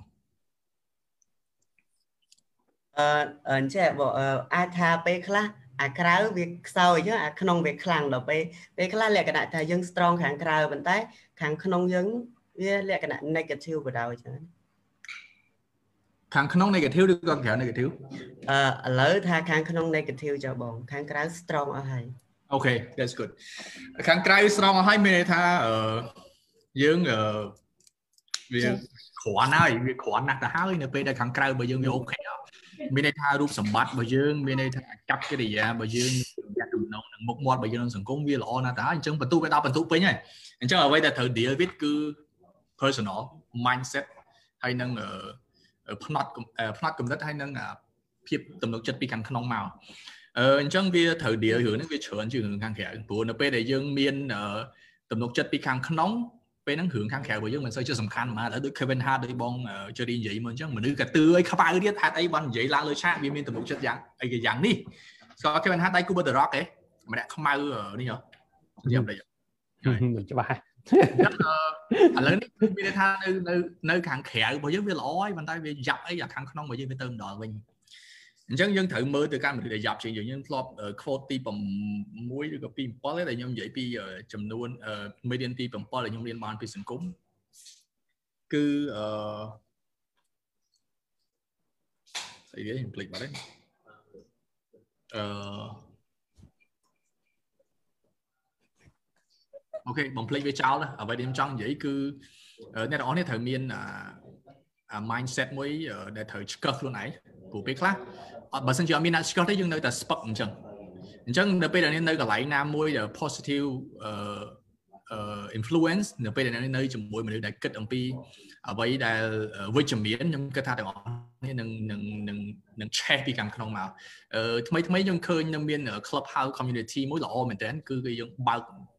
អញ្ចឹងបងអាចថាពេលខ្លះអាក្រៅវាខ្សោយអាក្នុងវាខ្លាំងដល់ពេលខ្លះលក្ខណៈថាយើង strong ខាងក្រៅប៉ុន្តែខាងក្នុងយើងវាលក្ខណៈ negative បដ ாய் ចឹងខាងក្នុង negative ឬក៏ខាងក្រៅ negative ឥឡូវថាខាងក្នុង negative ចុះបងខាងក្រៅ strong អស់ហើយអូខេ that's good ខាងក្រៅ strong អស់ហើយមានន័យថាយើងវាគ្រាន់ហើយវាគ្រាន់ណាស់ទៅហើយនៅពេលដែលខាងក្រៅរបស់យើងវាអូខេមានន័យថារូបសម្បត្តិរបស់យើងមានន័យថាកាប់កិរិយារបស់យើងយ៉ាងទំនងនឹងមុខមាត់របស់យើងក្នុងសង្គមវាល្អណាស់ទៅហើយអញ្ចឹងបន្ទុកវាដល់បន្ទុកពេញហើយអញ្ចឹងអ្វីដែលត្រូវ deal with គឺ personal mindset ហើយនឹងផ្នត់កំណត់ហើយនឹងភាពទំនុកចិត្តពីខាងក្នុងមកអញ្ចឹងវាត្រូវ deal រឿងនេះវាច្រើនជាងរឿងខាងក្រៅព្រោះនៅពេលដែលយើងមានទំនុកចិត្តពីខាងក្នុងពេលហ្នឹងរឿងខាងក្រៅរបស់យើងមិនសូវជាសំខាន់ហ្មងហើយដូច Kevin Hart ដូចបងជេរីនិយាយមកអញ្ចឹងមនុស្សកាទឿឲ្យខ្វៅទៀតហេតុអីបាននិយាយឡើងលើឆាកវាមានទំនុកចិត្តយ៉ាងអីយ៉ាងនេះស្គាល់ Kevin Hart ដៃគូ The Rock ទេម្នាក់ខ្មៅនេះហ៎និយាយមិនច្បាស់ឥឡូវនេះមានន័យថានៅខាងក្រៅរបស់យើងវាល្អហើយប៉ុន្តែវាយ៉ាប់អីខាងក្នុងរបស់យើងវាទៅម្ដងវិញអញ្ចឹងយើងត្រូវមើលទៅការមនុស្សដែលយ៉ាប់ជាងយើងធ្លាប់ quote ទី6ឬក៏ពី7ដែលខ្ញុំនិយាយពីចំនួន median ទី7ដែលខ្ញុំរៀនបានពីសង្គមគឺស្អីគេខ្ញុំភ្លេចបាត់ហើយអូខេបំភ្លេចវាចោលអ្វីដែលខ្ញុំចង់និយាយគឺអ្នកទាំងអស់នេះត្រូវមានmindset មួយដែលត្រូវឆ្កឹះខ្លួនឯងព្រោះពេលខ្លះបើសិនជាអត់មានអ្នកឆ្កឹះទេយើងនៅតែស្ពឹកអញ្ចឹងនៅពេលដែលនៅកន្លែងណាមួយដែល positive influence នៅពេលដែលនៅជាមួយមនុស្សដែលគិតអំពីអ្វីដែលវិជ្ជមានខ្ញុំគិតថាទាំងអស់នេះនឹងឆេះពីខាងក្នុងមកថ្មីខ្ញុំឃើញនៅមាន club house community មួយល្អមែនទែនគឺយើងបើក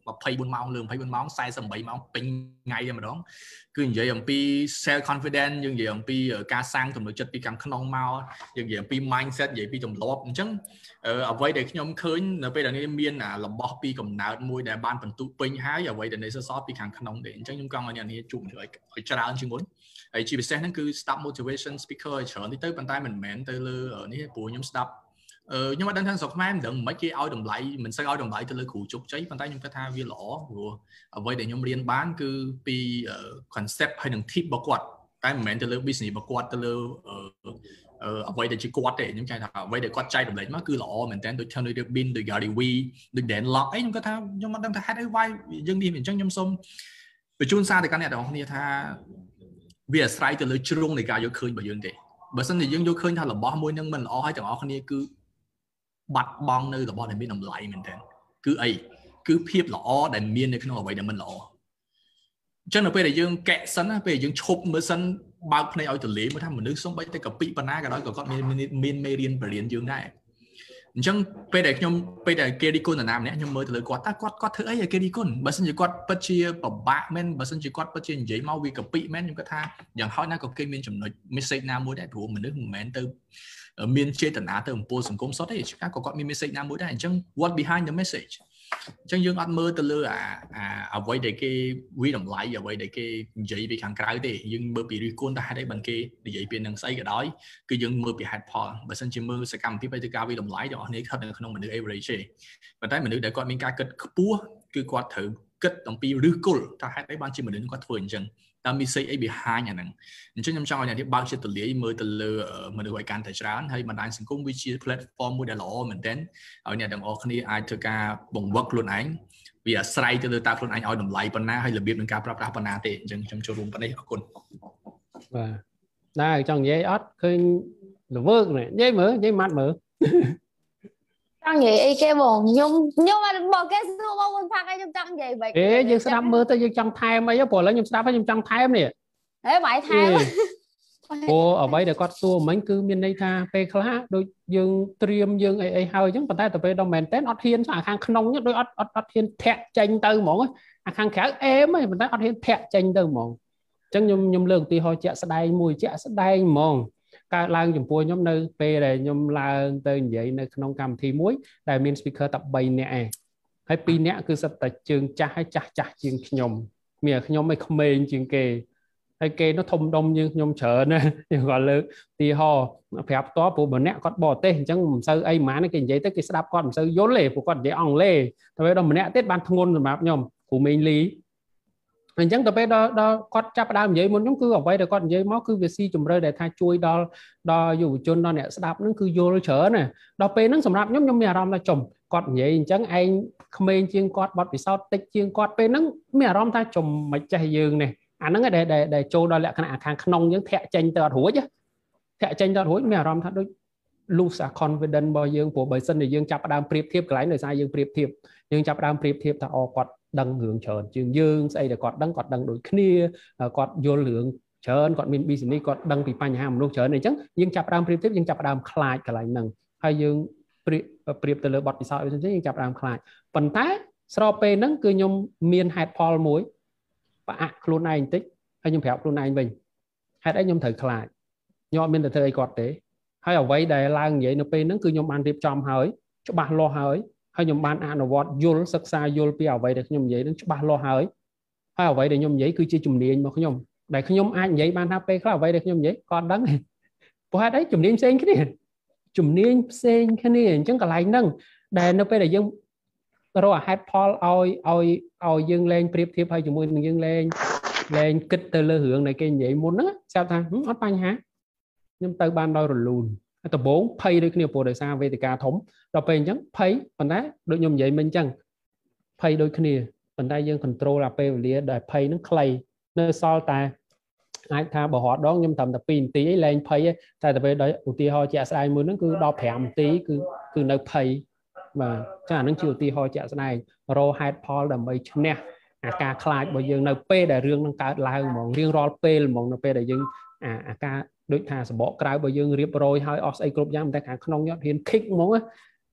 24 ម៉ោងលើ24ម៉ោង48ម៉ោងពេញថ្ងៃតែម្ដងគឺនិយាយអំពី self confidence យើងនិយាយអំពីការសាងទំនុកចិត្តពីខាងក្នុងមកយើងនិយាយអំពី mindset និយាយពីទម្លាប់អញ្ចឹងអ្វីដែលខ្ញុំឃើញនៅពេលដែលនេះមានរបស់ពីកំណើតមួយដែលបានបន្ទុកពេញហើយអ្វីដែលនៅសល់ពីខាងក្នុងទេអញ្ចឹងខ្ញុំចង់ឲ្យអ្នកនេះជួបឲ្យច្រើនជាងមុនហើយជាពិសេសហ្នឹងគឺ stop motivation speaker ឲ្យច្រើននេះទៅប៉ុន្តែមិនមែនទៅលើនេះព្រោះខ្ញុំស្ដាប់ខ្ញុំអត់ដឹងថាស្រុកខ្មែរមិនដឹងមិនគេឲ្យតម្លៃមិនសូវឲ្យតម្លៃទៅលើគ្រូជោគជ័យប៉ុន្តែខ្ញុំគិតថាវាល្អព្រោះអ្វីដែលខ្ញុំរៀនបានគឺពី concept ហើយនឹង tip របស់គាត់តែមិនមែនទៅលើ business របស់គាត់ទៅលើអ្វីដែលជាគាត់ទេខ្ញុំចង់ថាអ្វីដែលគាត់ចែករំលែកមកគឺល្អមែនតើដូច Tony Robbins ដូច Gary Vee ដូច Dan Lok អីខ្ញុំគិតថាខ្ញុំអត់ដឹងថាហេតុអីwhy យើងនេះអញ្ចឹងខ្ញុំសូមបញ្ជូនសារទៅកាន់អ្នកទាំងអស់គ្នាថាវាអាស្រ័យទៅលើជ្រុងនៃការយកឃើញរបស់យើងទេបើមិនជាយើងយកឃើញថារបស់មួយនឹងមិនល្អហើយទាំងអស់គ្នាគឺបាត់បង់នៅរបស់ដែលមានតម្លៃមែនតើគឺអីគឺភាពល្អដែលមាននៅក្នុងអ្វីដែលមិនល្អអញ្ចឹងនៅពេលដែលយើងកែសិនណាពេលយើងឈប់មើលសិនបើកភ្នែកឲ្យទលេមើលថាមនុស្សសំបីតែកពីប៉ុណ្ណាក៏ដោយក៏គាត់មានមេរៀនបរៀនយើងដែរអញ្ចឹងពេលដែលគេរីគុណណាម្នាក់ខ្ញុំមើលទៅលើគាត់តើគាត់ធ្វើអីឲ្យគេរីគុណបើមិនជាគាត់ពិតជាពិបាកមែនបើមិនជាគាត់ពិតជានិយាយមកវាកពីមែនខ្ញុំគាត់ថាយ៉ាងហោចណាស់ក៏គេមានចំណុច message ណាមួយដែរព្រោះមនុស្សមិនមែនទៅមានចេតនាទៅអំពើសង្គមសុទ្ធទេក៏គាត់មាន message ណាមួយដែរអញ្ចឹង what behind the message អញ្ចឹងយើងអត់មើលទៅលើអ្វីដែលគេវិតម្លៃអ្វីដែលគេនិយាយពីខាងក្រៅទេយើងមើលពីរិះគន់តែហេតុអីបានគេនិយាយពីនឹងស្អីក៏ដោយគឺយើងមើលពីហេតុផលបើមិនជាមើលសកម្មភាពទៅការវិតម្លៃទាំងអស់នេះស្ថិតនៅក្នុងមនុស្ស average ទេប៉ុន្តែមនុស្សដែលគាត់មានការគិតខ្ពស់គឺគាត់ត្រូវគិតអំពីឫសគល់ថាហេតុអីបានជាមនុស្សគាត់ធ្វើអញ្ចឹងតើមានសេចអី behind អាហ្នឹងអញ្ចឹងខ្ញុំចង់ឲ្យអ្នកនេះបើកចិត្តទូលាយមើលទៅលើមនុស្សឲ្យកាន់តែច្រើនហើយបណ្ដាញសង្គមវាជា platform មួយដែលល្អមែនទែនឲ្យអ្នកទាំងអស់គ្នាអាចធ្វើការបង្វឹកខ្លួនឯងវាអាស្រ័យទៅលើតើខ្លួនឯងឲ្យតម្លៃប៉ុណ្ណាហើយរបៀបនៃការប្រើប្រាស់ប៉ុណ្ណាទេអញ្ចឹងខ្ញុំចូលរួមប៉ុណ្ណេះអរគុណបាទដែរចង់និយាយអត់ឃើញល្វើកនេះនិយាយមើលនិយាយម៉ាត់មើលចង់និយាយអីគេបងខ្ញុំអត់บอกគេសួរបងផាក់ឲ្យខ្ញុំចង់និយាយបែបយើងស្ដាប់មើលទៅយើងចង់ថែមអីព្រោះឥឡូវខ្ញុំស្ដាប់ហើយខ្ញុំចង់ថែមនេះហេបាយថែមព្រោះអ្វីដែលគាត់សួរមិញគឺមានន័យថាពេលខ្លះដូចយើងត្រៀមយើងអីហើយអញ្ចឹងប៉ុន្តែទៅពេលដល់មែនតើអត់ហ៊ានអាខាងក្នុងដូចអត់ហ៊ានធាក់ចេញទៅហ្មងអាខាងក្រៅអេមហីប៉ុន្តែអត់ហ៊ានធាក់ចេញទៅហ្មងអញ្ចឹងខ្ញុំលើកឧទាហរណ៍ជាក់ស្ដែងមួយជាក់ស្ដែងហ្មងកើតឡើងចំពោះខ្ញុំនៅពេលដែលខ្ញុំឡើងទៅនិយាយនៅក្នុងកម្មវិធីមួយដែលមាន speaker តែ3នាក់ឯងហើយ2នាក់គឺសិតតែជើងចាស់ហើយចាស់ជាងខ្ញុំមានខ្ញុំឯងក្មេងជាងគេហើយគេនោះធំដុំជាងខ្ញុំច្រើនណាខ្ញុំគាត់លើកឧទាហរណ៍ប្រាប់តព្រោះម្នាក់គាត់បរទេសអញ្ចឹងមិនសូវអីហ្មងគេនិយាយទៅគេស្ដាប់គាត់មិនសូវយល់ទេព្រោះគាត់និយាយអង់គ្លេសតែពេលដល់ម្នាក់ទៀតបានធ្ងន់សម្រាប់ខ្ញុំគ្រូមេងលីអញ្ចឹងទៅពេលដល់គាត់ចាប់ដើមនិយាយមុនខ្ញុំគឺអ្វីដែលគាត់និយាយមកគឺវាស៊ីជម្រៅដែលថាជួយដល់យុវជនដល់អ្នកស្ដាប់ហ្នឹងគឺយល់ច្រើនណាដល់ពេលហ្នឹងសម្រាប់ខ្ញុំមានអារម្មណ៍ថាចំគាត់និយាយអញ្ចឹងឯងក្មេងជាងគាត់បត់ពិសោធន៍តិចជាងគាត់ពេលហ្នឹងមានអារម្មណ៍ថាចំមិនចេះយើងនេះអាហ្នឹងដែលចូលដល់លក្ខណៈខាងក្នុងយើងធាក់ចេញទៅអត់រួចធាក់ចេញទៅអត់រួចមានអារម្មណ៍ថាដូច lose confidence របស់យើងព្រោះបើសិនជាយើងចាប់ដើមប្រៀបធៀបកន្លែងដោយសារយើងប្រៀបធៀបយើងចាប់ដើមប្រៀបធៀបថាគាត់ដឹងរឿងច្រើនជាងយើងស្អីដែលគាត់ដឹងដូចគ្នាគាត់យល់រឿងច្រើនគាត់មាន business គាត់ដឹងពីបញ្ហាមនុស្សច្រើនអញ្ចឹងយើងចាប់ដើមប្រៀបធៀបយើងចាប់ដើមខ្លាចកន្លែងហ្នឹងហើយយើងប្រៀបទៅលើបទពិសោធន៍អីផ្សេងយើងចាប់ដើមខ្លាចប៉ុន្តែស្របពេលហ្នឹងគឺខ្ញុំមានហេតុផលមួយប្រអាក់ខ្លួនឯងបន្តិចហើយខ្ញុំប្រាប់ខ្លួនឯងវិញហេតុអីខ្ញុំត្រូវខ្លាចខ្ញុំអត់មានទៅធ្វើអីគាត់ទេហើយអ្វីដែលឡើងនិយាយនៅពេលហ្នឹងគឺខ្ញុំបានរៀបចំហើយច្បាស់លាស់ហើយខ្ញុំបានអនុវត្តយល់សិក្សាយល់ពីអ្វីដែលខ្ញុំនិយាយនឹងច្បាស់លាស់ហើយអ្វីដែលខ្ញុំនិយាយគឺជាជំនាញរបស់ខ្ញុំដែលខ្ញុំអាចនិយាយបានថាពេលខ្លះអ្វីដែលខ្ញុំនិយាយគាត់ដឹងព្រោះហេតុអីជំនាញផ្សេងគ្នាអញ្ចឹងកន្លែងហ្នឹងដែលនៅពេលដែលយើងរកហេតុផលឲ្យយើងលែងប្រៀបធៀបហើយជាមួយនឹងយើងលែងគិតទៅលើរឿងនៃគេនិយាយមុនហ្នឹងស្រាប់ថាអត់បញ្ហាខ្ញុំទៅបានដោយរលូនដំបូងភ័យដូចគ្នាព្រោះដោយសារវេទិកាធំដល់ពេលអញ្ចឹងភ័យប៉ុន្តែដូចខ្ញុំនិយាយមិញអញ្ចឹងភ័យដូចគ្នាប៉ុន្តែយើង control អាពេលវេលាដែលភ័យហ្នឹងខ្លីនៅសល់តែអាចថាបើរត់ដងខ្ញុំត្រឹមតែ2នាទីឯងលែងភ័យតែទៅពេលដល់ឧទាហរណ៍ជាក់ស្ដែងមួយហ្នឹងគឺដល់5នាទីគឺនៅភ័យបាទចាអាហ្នឹងជាឧទាហរណ៍ជាក់ស្ដែងរកហេតុផលដើម្បីឈ្នះអាការខ្លាចរបស់យើងនៅពេលដែលរឿងហ្នឹងកើតឡើងហ្មងរៀងរាល់ពេលហ្មងនៅពេលដែលយើងអាការដូចថាសបកក្រៅរបស់យើងរៀបរយហើយអស់ស្អីគ្រប់យ៉ាងតែខាងក្នុងយើងអត់ហ៊ាន kick ហ្មង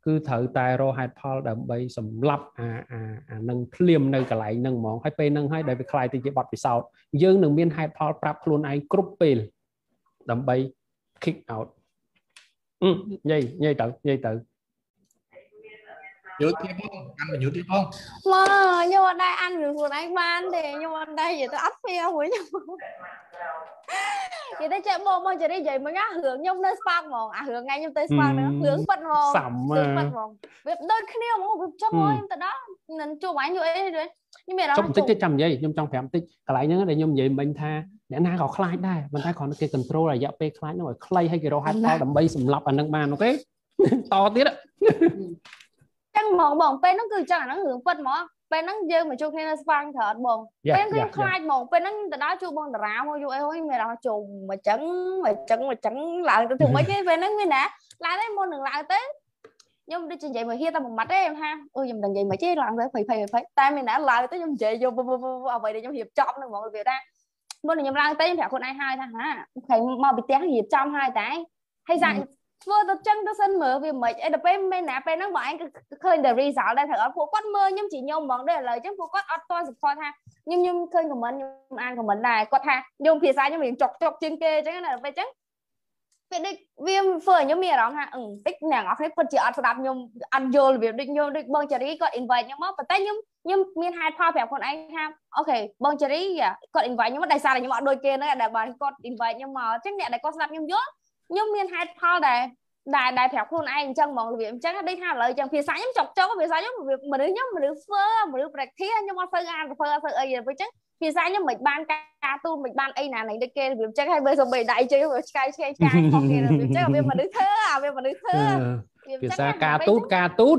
cứ thử tai rô hạt Paul đầm bay sầm lấp nâng phim nơi cả lại nâng món hay pe nâng hay để bị khai thì chỉ bật bị sau dương đừng miên hạt Paul prap luôn ai group pin đầm bay kick out nhây tự nhớ tiếp không ăn mà nhớ tiếp không mà nhưng mà đây ăn được anh ban thì nhưng mà đây vậy tôi ấp phèo với nhau vậy tôi chạy bộ mà chỉ đi vậy mới ngã hướng nhung nơi spark mong hướng ngay nhung tới spark nữa hướng bật mong hướng bật mong việc đôi khi nào mà việc trong ngôi từ đó nên chụp ảnh như ấy rồi nhưng mà đó trong tích trăm giây nhung trong phèm tích cả lại nhớ để nhung vậy mình tha để na có khai đây mình thấy còn cái control là dạo pe khai nó rồi clay hay cái đồ hạt Paul đầm bay sầm lấp nâng bàn ok to tiết á chẳng mong bồng pe nó cứ chẳng nó hướng bật mong pe nó dơ mà chụp nên spark thật bồng pe cứ khai mong pe nó từ đó chụp bong đá mà chụp ấy mày đó chụp mà chẳng lại thường mấy cái pe nó mới nè lại đấy môn đừng lại tới nhưng đi chuyện vậy mà hia tao một mặt đấy em ha ôi dùm đừng vậy mà chứ làm phải tay mình đã lại tới dùm chị vô vậy để trong hiệp trong được mọi người ta môn này nhầm lang tới phải con ai hai thằng hả phải mau bị té hiệp trong hai cái hay dạy vừa tập chân tôi xin mở vì mấy cái đập em bên nè bên nó bảo anh khơi để đi dạo đây thằng ở phố quát mơ nhưng chỉ nhôm bằng đây là lời chứ phố quát auto support ha nhưng khơi của mình nhưng ăn của mình này quát ha nhưng phía sau nhưng mình chọc trên kia chứ cái này phải chứ viêm phơi nhóm mía đó ha tích nàng ở cái phần chị ăn đạp nhung ăn vô việc định nhung định bông cherry có invite nhưng mà tay nhưng miền hai pha phèo con anh ha ok bông cherry có invite nhưng mà đại sao là nhưng mà đôi kia nó là bạn có invite nhưng mà chắc nhẹ đại có đạp nhung dốt nhưng miền hai pha đại phèo con anh chân mong việc chắc đi tha lời chân phía sáng nhóm chọc cho phía sáng nhóm việc mà đứa phơ mà đứa bạch thía nhưng mà phơ ấy gì với chắc phía sau nhá mình ban ca tu mình ban ấy này để kia việc chắc hay bây giờ bị đại chơi rồi cay không kia là việc chắc là việc mà đứa thơ việc mà đứa thơ phía sau ca tút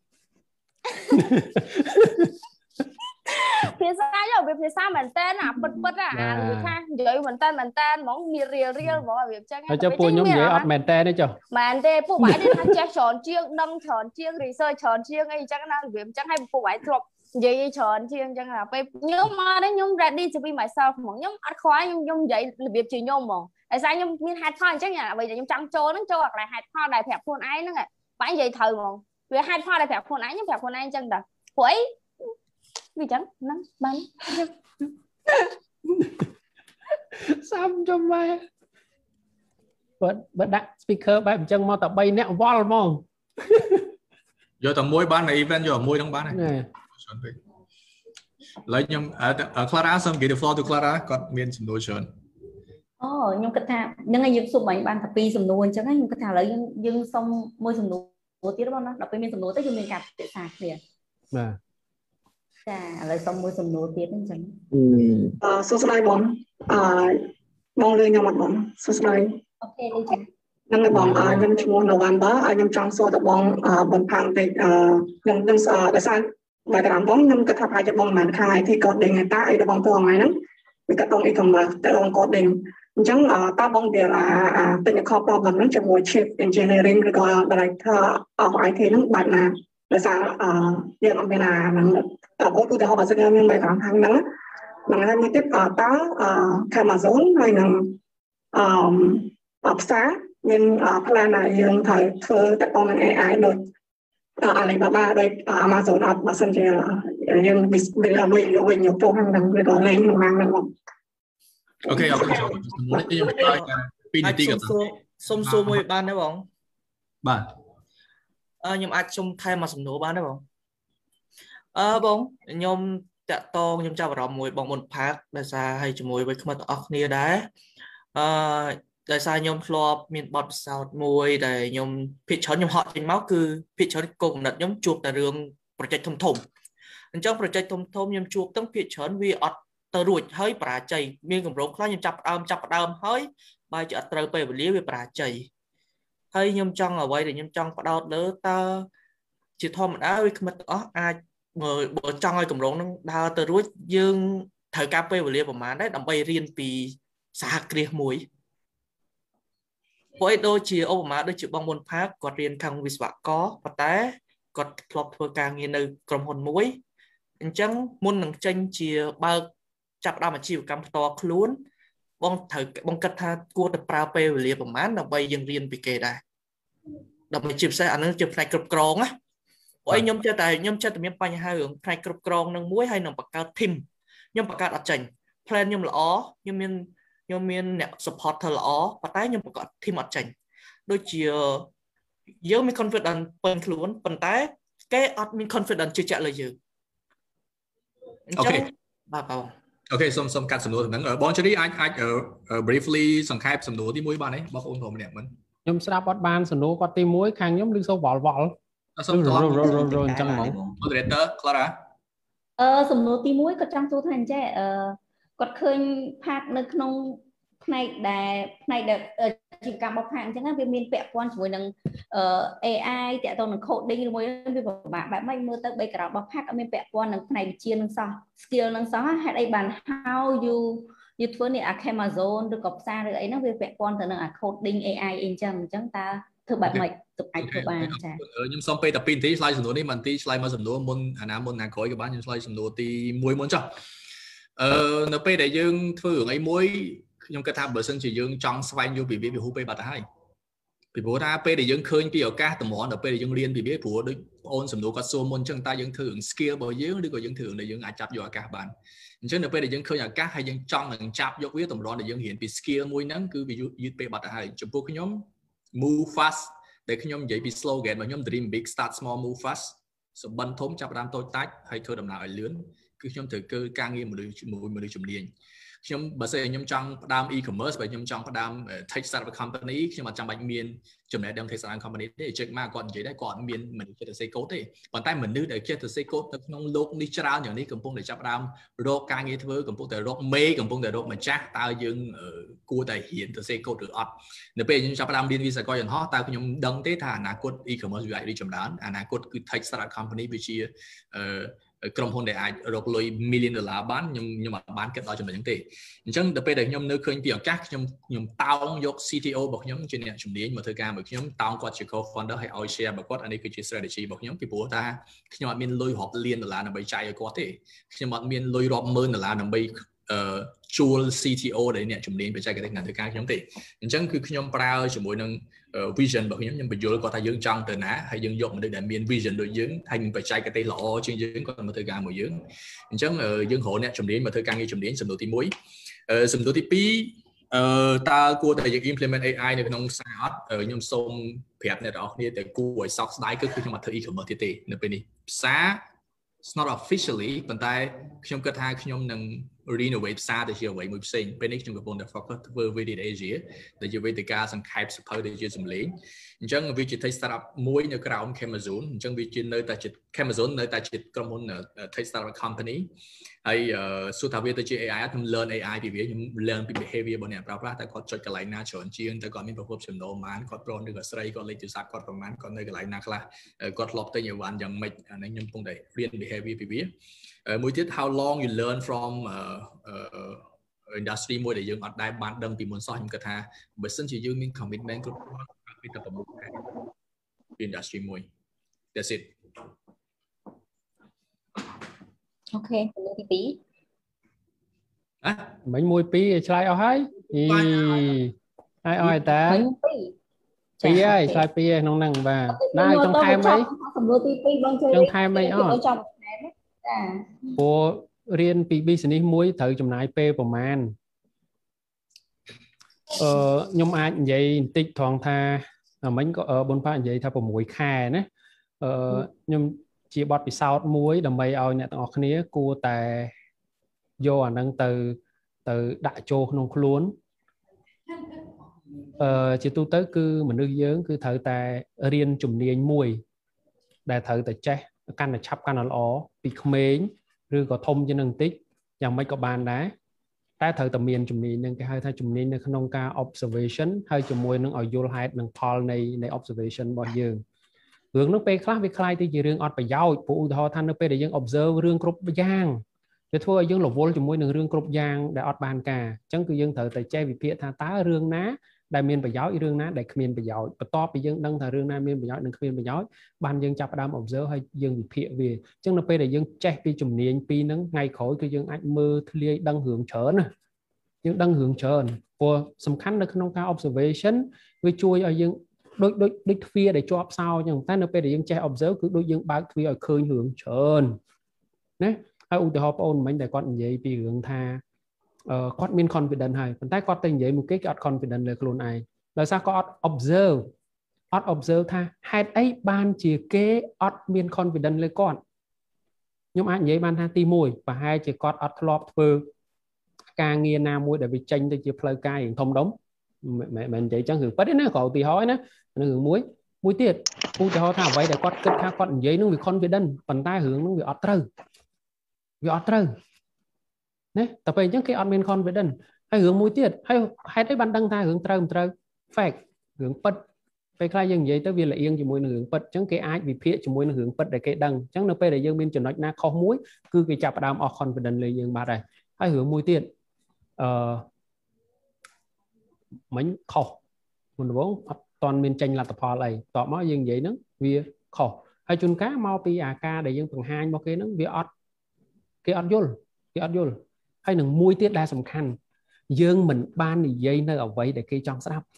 phía sau nhá việc phía sau mình tên bật việc ha rồi mình tên món mì riêu bỏ việc chắc cho pua nhóm dễ ọt mình tên đấy cho mình tên pua bãi đi thằng che tròn chiêng đâm tròn chiêng research tròn chiêng ấy chắc là việc chắc hay pua bãi thuộc vậy chọn chiên chẳng là phải nhớ mà đấy nhung ready to be myself mà nhung ăn khoái nhung vậy là việc chỉ nhung mà tại sao nhung miên hạt pha chắc là bây giờ nhung trăng trôi nó trôi hoặc là hạt pha đại phèo khuôn ái nó này phải vậy thời mà về hạt pha đại phèo khuôn ái nhung phèo khuôn ái chân đờ quấy vì chẳng nắng bắn xăm cho mày bật đặt speaker bài chân mau tập bay nẹo vol mong giờ tầm môi ban này event giờ môi trong ban này lấy nhung Clara xong kỹ được floor từ Clara còn miền sầm nồi sườn nhung cất thà nhưng ngay dương sụp bánh bàn thập pi sầm nồi chứ nhung cất thà lấy dương xong môi sầm nồi tí đó nó đọc bên miền sầm nồi tới dương miền cạp để sạc liền lấy xong môi sầm nồi tí bên chân số slide bong lên nhau mặt bong số slide ok đi chân năng là bong nhung chung November nhung trong số tập bong bong phẳng thì nhung để sang bài làm bóng nhung cái tháp hai cho bong mà khai thì có đề người ta ấy là bong thường ngày nắng vì các công ý mà tại bong có đề chẳng ta bong để là technical problem nó cho một chip engineering rồi còn đại thơ ở ngoài thì nó bạn là để sao điện ở bên là có tôi họ bảo sẽ nghe bài làm hàng đó bằng hai mươi tiếp ta Amazon hay là xá nhưng plan này dương thời thơ tại bong AI được Alibaba đây Amazon Messenger nhưng bây giờ mình nhiều chỗ hàng đằng rồi lên mang lên không ok xôm môi ban đấy bóng bạn nhưng ai xôm thay mà sầm nổ ban đấy bóng bóng nhôm tẹt to nhôm trao vào mùi bóng một phát đại sa hay chùm mùi với không có nia đá đại sa nhôm flop miền bọt sao mùi để nhôm pitch chọn nhôm họ trên máu cứ pitch chọn cùng là nhôm chuột tại đường project thông trong project thông nhôm chuột tấm pitch chọn vì tờ ruột hơi bà chạy miền cầm rốt lá nhôm chập đơm hơi bài chợ tờ về lý về bà chạy hơi nhôm trong ở quay để nhôm trong bắt đầu đỡ ta chỉ thò một đá với không có ai người bộ trong ai cầm rốt nó đào tờ ruột dương thời cà phê về lý mà đấy đầm bay riêng vì xa kia mũi với đôi chỉ Obama đôi chịu bong môn phát có riêng thằng vì sao có và té có lọt vừa càng như nơi cầm hồn mũi chẳng môn năng tranh chia ba chặt đau mà chịu cầm to luôn bong thời bong cắt tha cua tập pra pe liệp mà mán là bay dừng riêng bị kề đây đọc một chip xe anh chụp này cục cron á ôi nhom chơi tại miếng bánh hai hướng này cục cron nâng muối hay nâng bạc cao tim nhom bạc cao đặt chành plan nhom là ó nhom miên nẹo support thờ là ó và tái nhom bạc cao tim đặt chành đôi chiều dấu mình confident phần luôn phần tái cái admin confident chưa chạy lời dự ok bảo ok xong cắt sầm nua thằng ở bọn cho đi anh briefly sòng khai sầm nua tí muối bạn ấy bao ôn thổ mình nhom sẽ đáp bắt ban sầm nua qua tí muối khang nhom đứng sâu vọt rồi chẳng mỏng moderator Clara sầm nua tí muối có trong số thành trẻ có khơi phạt nơiក្នុងnày chỉ cả một hàng chẳng hạn về miền vẽ quan với năng AI tại tôi năng coding rồi với bạn mấy mưa tới bây giờ bọc hack ở miền vẽ quan năng này chiên năng sao skill năng sao hay đây bàn how you thưa này Amazon được cọc xa rồi ấy nó về vẽ quan từ năng coding AI chẳng ta thưa bạn mày tập ảnh của bạn nhưng xong bây tập pin tí slide sầm nua đi mình tí slide mà sầm nua môn môn hàng khối các bạn nhưng slide sầm nua tí muối muốn cho nó bây đại dương thưa ấy muối nhưng cái tháp bờ sân chỉ dương trong xoay vô bị hú bê bát hai bị bố ta bê để dương khơi cái ở cá tầm món ở bê để dương liên bị biết của đức ôn sầm nụ có số môn chân ta dương thưởng skill bao nhiêu đi có dương thưởng để dương ai chắp vô cả bạn chứ nếu bê để dương khơi ở cá hay dương trong là chắp vô biết tầm đó để dương hiện bị skill môi nắng cứ bị dứt bê bát hai chụp cái nhóm move fast để cái nhóm dễ bị slogan mà nhóm dream big start small move fast sự bận thốn chắp đam tôi tách hay thôi đầm nào ở lớn cứ nhóm thử cơ ca nghiêm một đôi chùm liền nhóm bữa giờ nhóm trong đam e-commerce và nhóm trong đam tech startup company nhưng mà trong bệnh miền chùm này đang tech startup company để check mà còn gì đấy còn miền mình sẽ xây code đấy còn tay mình nữ để kia từ xây code nó lúc đi trao những cái công cụ để chấp đam rô ca nghĩa thứ công cụ để rô mê công cụ để rô mà chắc tao dừng cua tài hiện từ xây code được ọt nếu bây giờ chấp đam điên vì sao coiอย่างhot tao nhóm đăng thế thà là code e-commerce vậy đi chùm đán là code cứ tech startup company vì chiaក្រុមហ៊ុនដែលអាចរកលុយ $1 million បានខ្ញុំអត់បានគិតដល់ចំណុចហ្នឹងទេអញ្ចឹងដល់ពេលដែលខ្ញុំនៅឃើញពីឱកាសខ្ញុំតោងយក CTO របស់ខ្ញុំជាអ្នកជំនាញមកធ្វើការមួយខ្ញុំតោងគាត់ជា co-founder ហើយឲ្យ share របស់គាត់អានេះគឺជា strategy របស់ខ្ញុំពីព្រោះថាខ្ញុំអត់មានលុយរាប់លានដុល្លារដើម្បីចាយឲ្យគាត់ទេខ្ញុំអត់មានលុយរាប់ម៉ឺនដុល្លារដើម្បីជួល CTO ដែលអ្នកជំនាញបច្ចេកទេសក្នុងធ្វើការខ្ញុំទេអញ្ចឹងគឺខ្ញុំប្រើជាមួយនឹងvision របស់ខ្ញុំបញ្យល់គាត់ថាយើងចង់ទៅណាហើយយើងយកមនុស្សដែលមាន vision ដូចយើងហើយមានបច្ចេកទេសល្អជាងយើងគាត់មកធ្វើការមួយយើងអញ្ចឹងយើងរកអ្នកជំនាញមកធ្វើការងារជំនាញសំណួរទី1សំណួរទី2តើគួរតែយើង implement AI នៅក្នុងផ្សារអត់ខ្ញុំសូមប្រាប់អ្នកទាំងអស់គ្នាតែគួរឲ្យសោកស្ដាយគឺខ្ញុំអត់ធ្វើ e-commerce ទេនៅពេលនេះផ្សារ it's not officially ប៉ុន្តែខ្ញុំគិតថាខ្ញុំនឹង renovate ផ្សារទៅជាអ្វីមួយផ្សេងពេលនេះខ្ញុំកំពុងតែ focus ធ្វើ Visit Asia ដែលជាវេទិកាសង្ខេបសភៅដែលជាសម្លេងអញ្ចឹងវាជា tech startup មួយនៅក្រោម Amazon អញ្ចឹងវាជានៅតែជា Amazon នៅតែជាក្រុមហ៊ុន tech startup company ហើយសួរថាវាទៅជា AI ខ្ញុំ learn AI ពីវាខ្ញុំ learn ពី behavior របស់អ្នកប្រើប្រាស់តែគាត់ចុចកន្លែងណាច្រើនជាងតែគាត់មានប្រភពចំណូលប៉ុន្មានគាត់ប្រុសឬក៏ស្រីគាត់លេខទូរស័ព្ទគាត់ប្រហែលគាត់នៅកន្លែងណាខ្លះគាត់ធ្លាប់ទិញអីវ៉ាន់យ៉ាងម៉េចអានេះខ្ញុំកំពុងតែរៀន behavior ពីវាមួយទៀត how long you learn from industry មួយដែលយើងអត់ដែលបានដឹងពីមុនសោះខ្ញុំគិតថាបើសិនជាយើងមាន commitment គ្រប់គ្រាន់ពីតែប្រមុខពី industry មួយ that's it អូខេសំណួរទី2 មិញ1 2ឆ្លើយអស់ហើយហើយអស់ហើយតា2ហើយឆ្លើយ2ក្នុងហ្នឹងបាទណាចង់ថែមអីសំណួរទី2បងជួយចង់ថែមអីអត់ចាព្រោះរៀនពី business មួយត្រូវចំណាយពេលប្រហែលខ្ញុំអាចនិយាយបន្តិចត្រង់ថាមិញក៏បុនផានិយាយថា6ខែណាខ្ញុំជាបទពិសោធន៍មួយដើម្បីឲ្យអ្នកទាំងអស់គ្នាគួរតែយកអាហ្នឹងទៅដាក់ចូលក្នុងខ្លួនជាទូទៅគឺមនុស្សយើងគឺត្រូវតែរៀនជំនាញមួយដែលត្រូវតែចេះកាន់តែឆាប់កាន់តែល្អពីក្មេងឬក៏ធំជាងនឹងបន្តិចយ៉ាងម៉េចក៏បានដែរតែត្រូវតែមានជំនាញនឹងគេហៅថាជំនាញនៅក្នុងការ observation ហើយជាមួយនឹងឲ្យយល់ហេតុនិងផលនៃ observation របស់យើងរឿងនោះពេលខ្លះវាคล้ายទៅជារឿងអត់ប្រយោជន៍ព្រោះឧទាហរណ៍ថានៅពេលដែលយើង observe រឿងគ្រប់យ៉ាងវាធ្វើឲ្យយើងរវល់ជាមួយនឹងរឿងគ្រប់យ៉ាងដែលអត់បានការអញ្ចឹងគឺយើងត្រូវតែចេះវិភាគថាតើរឿងណាដែលមានប្រយោជន៍រឿងណាដែលគ្មានប្រយោជន៍បន្ទាប់ពីយើងដឹងថារឿងណាមានប្រយោជន៍និងគ្មានប្រយោជន៍បានយើងចាប់ផ្ដើម observe ហើយយើងវិភាគវាអញ្ចឹងនៅពេលដែលយើងចេះពីជំនាញពីរហ្នឹងថ្ងៃក្រោយគឺយើងអាចមើលធ្លាយដឹងរឿងច្រើនណាយើងដឹងរឿងច្រើនព្រោះសំខាន់នៅក្នុងការ observation វាជួយឲ្យយើងដូចទ្វារដែលជាប់សោចឹងតែនៅពេលដែលយើងចេះ observe គឺដូចយើងបើកទ្វារឲ្យឃើញរឿងច្រើនណាហើយឧទាហរណ៍បងអូនមិញដែលគាត់និយាយពីរឿងថាគាត់មាន confidence ហើយប៉ុន្តែគាត់ទៅនិយាយមួយគេអត់ confidence លើខ្លួនឯងដោយសារគាត់អត់ observe ថាហេតុអីបានជាគេអត់មាន confidence លើគាត់ខ្ញុំអាចនិយាយបានថាទី1ប្រហែលជាគាត់អត់ធ្លាប់ធ្វើការងារណាមួយដែលវាចេញទៅជាផ្លូវការយ៉ាងធំដុំមិននិយាយចឹងគឺប៉ិតទេណាក៏ឧទាហរណ៍ណានឹងរឿងមួយទៀតឧទាហរណ៍ថាអ្វីដែលគាត់គិតថាគាត់និយាយនឹងវា confidence ប៉ុន្តែរឿងនឹងវាអត់ត្រូវណាតែពេលអញ្ចឹងគេអត់មាន confidence ហើយរឿងមួយទៀតហើយហេតុអីបានដឹងថារឿងត្រូវមិនត្រូវ fact រឿងពិតពេលខ្លះយើងនិយាយទៅវាលៀងជាមួយនឹងរឿងពិតអញ្ចឹងគេអាចវិភាគជាមួយនឹងរឿងពិតដែលគេដឹងអញ្ចឹងនៅពេលដែលយើងមានចំណុចណាខុសមួយគឺគេចាប់ផ្ដើមអស់ confidence លើយើងបាត់ហើយរឿងមួយទៀតមិញខុសមុនដំបូងអត់តាន់មានចេញលទ្ធផលអីតបមកយើងនិយាយហ្នឹងវាខុសហើយជួនកាលមកពីអាការដែលយើងបង្ហាញមកគេហ្នឹងវាអត់គេអត់យល់ហើយនឹងមួយទៀតដែលសំខាន់យើងមិនបាននិយាយនៅអ្វីដែលគេចង់ស្ដាប់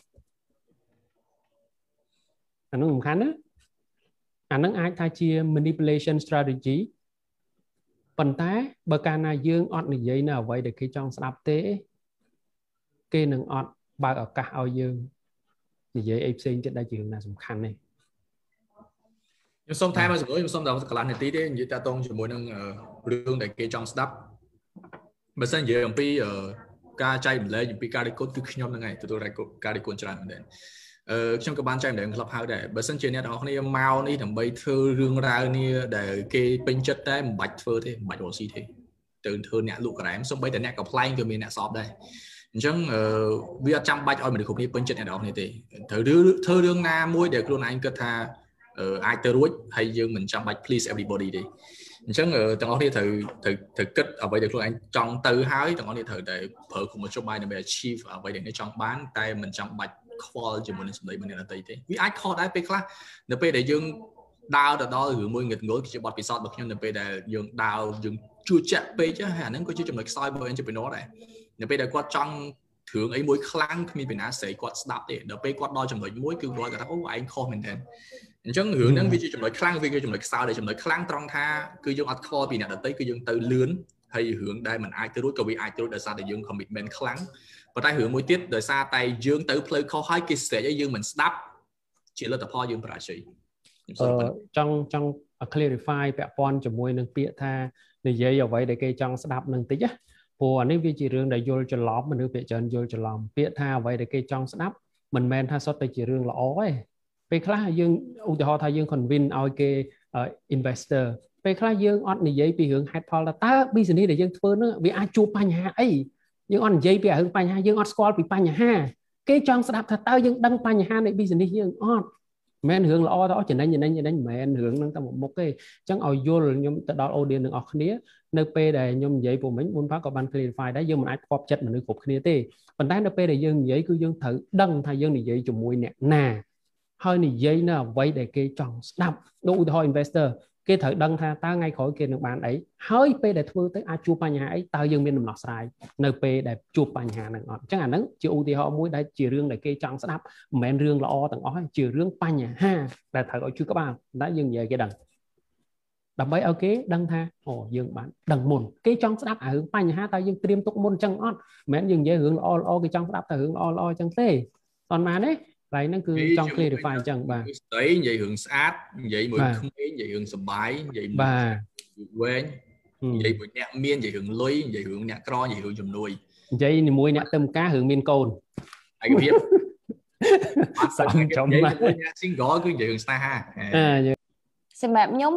អានោះសំខាន់ណាអានឹងអាចថាជា manipulation strategy ប៉ុន្តែបើកាលណាយើងអត់និយាយនៅអ្វីដែលគេចង់ស្ដាប់ទេគេនឹងអត់បើកឱកាសឲ្យយើងនិយាយអីផ្សេងទៀតដែលជារឿងណាសំខាន់នេះខ្ញុំសូមថែមមកខ្ញុំសូមដល់កន្លះនាទីទេនិយាយតាក់ទងជាមួយនឹងរឿងដែលគេចង់ស្ដាប់បើសិននិយាយអំពីការចែកម្លែកអំពីការរិះគន់គឺខ្ញុំហ្នឹងឯងទទួលការរិះគន់ច្រើនមែនទេខ្ញុំក៏បានចែកម្លែកក្លឹបហៅដែរបើសិនជាអ្នកទាំងអស់គ្នាមកនេះដើម្បីធ្វើរឿងរ៉ាវនេះដែលគេពេញចិត្តតែមិនបាច់ធ្វើទេមិនបាច់រកស៊ីទេទៅធ្វើអ្នកលក់ក្រែមសូម្បីតែអ្នកកំ pl ែងក៏មានអ្នកសອບដែរអញ្ចឹងវាអត់ចាំបាច់ឲ្យមនុស្សគ្រប់គ្នាពេញចិត្តអ្នកទាំងអស់គ្នាទេត្រូវធ្វើរឿងណាមួយដែលខ្លួនឯងគិតថាអាចទៅរួចហើយយើងមិនចាំបាច់ please everybody ទេអញ្ចឹងទាំងអស់គ្នាត្រូវគិតអ្វីដែលខ្លួនឯងចង់ទៅហើយទាំងអស់គ្នាត្រូវតែប្រើគុំជុំបាយដើម្បី achieve អ្វីដែលអ្នកចង់បានតែមិនចាំបាច់ខ្វល់ជាមួយនឹងសម្ដីរបស់អ្នកដទៃទេវាអាចខុសដែរពេលខ្លះនៅពេលដែលយើងដើរទៅដល់រឿងមួយងឹតងល់គឺជាបទពិសោធន៍របស់ខ្ញុំនៅពេលដែលយើងដើរយើងជួចចាក់ពេកហើយអាហ្នឹងក៏ជាចំណុចខ្សោយរបស់ entrepreneur ដែរនៅពេលដែលគាត់ចង់រឿងអីមួយខ្លាំងគ្មានពីណាស្រីគាត់ស្ដាប់ទេដល់ពេលគាត់ដល់ចំណុចមួយគឺគាត់ថាអូឯងខុសមែនទែនអញ្ចឹងរឿងហ្នឹងវាជាចំណុចខ្លាំងវាជាចំណុចខ្សោយដែលចំណុចខ្លាំងត្រង់ថាគឺយើងអត់ខ្វល់ពីអ្នកដទៃគឺយើងទៅលឿនហើយរឿងដែលមិនអាចទៅរួចក៏វាអាចទៅរួចដោយសារតែយើង commitment ខ្លាំងប៉ុន្តែរឿងមួយទៀតដោយសារតែយើងទៅផ្លូវខុសហើយគេស្រែកឲ្យយើងមិនស្ដាប់ជាលទ្ធផលយើងបរាជ័យចង់ clarify ពាក់ព័ន្ធជាមួយនឹងពាក្យថានិយាយអ្វីដែលគេចង់ស្ដាប់នឹងតិចណាព្រោះអានេះវាជារឿងដែលយល់ច្រឡំមនុស្សភាគច្រើនយល់ច្រឡំពាក្យថាអ្វីដែលគេចង់ស្ដាប់មិនមែនថាសុទ្ធតែជារឿងល្អទេពេលខ្លះយើងឧទាហរណ៍ថាយើង convince ឲ្យគេ investor ពេលខ្លះយើងអត់និយាយពីរឿងហេតុផលតើ business ដែលយើងធ្វើនោះវាអាចជួបបញ្ហាអីយើងអត់និយាយពីរឿងបញ្ហាយើងអត់ស្គាល់ពីបញ្ហាគេចង់ស្ដាប់ថាតើយើងដឹងបញ្ហានៃ business យើងអត់មិនមែនរឿងល្អទៅអស់ចំណេញមិនមែនរឿងហ្នឹងតែមុខទេអញ្ចឹងឲ្យយល់ខ្ញុំទៅដល់ audience ទាំងអស់គ្នានៅពេលដែលខ្ញុំនិយាយពួកមិញមុនផងក៏បាន clarify ដែរយើងមិនអាចផ្គប់ចិត្តមនុស្សគ្រប់គ្នាទេប៉ុន្តែនៅពេលដែលយើងនិយាយគឺយើងត្រូវដឹងថាយើងនិយាយជាមួយអ្នកណាហើយនិយាយនៅអ្វីដែលគេចង់ស្ដាប់ដូចឧទាហរណ៍ investor គេត្រូវដឹងថាតើថ្ងៃក្រោយគេនឹងបានអីហើយពេលដែលធ្វើទៅអាចជួបបញ្ហាអីតើយើងមានដំណោះស្រាយនៅពេលដែលជួបបញ្ហាហ្នឹងអត់អញ្ចឹងអាហ្នឹងជាឧទាហរណ៍មួយដែលជារឿងដែលគេចង់ស្ដាប់មិនមែនរឿងល្អទាំងអស់ទេជារឿងបញ្ហាដែលត្រូវឲ្យជួយក្បាលតែយើងនិយាយគេដឹងដើម្បីឲ្យគេដឹងថាអូយើងបានដឹងមុនគេចង់ស្ដាប់អារឿងបញ្ហាតើយើងត្រៀមទុកមុនអញ្ចឹងអត់មិនមែនយើងនិយាយរឿងល្អគេចង់ស្ដាប់តែរឿងល្អអញ្ចឹងទេអត់បានទេកន្លែងហ្នឹងគឺចង់ clarify អញ្ចឹងបាទស្ដីនិយាយរឿងស្អាតនិយាយមួយក្មេងនិយាយរឿងសុបាយនិយាយបាទវែងនិយាយមួយអ្នកមាននិយាយរឿងលុយនិយាយរឿងអ្នកក្រនិយាយរឿងជំនួយនិយាយជាមួយអ្នកទៅម្ការរឿងមានកូនឯកភាពសំចំបាទអ្នក single គឺនិយាយរឿងស្នេហាសម្រាប់ខ្ញុំ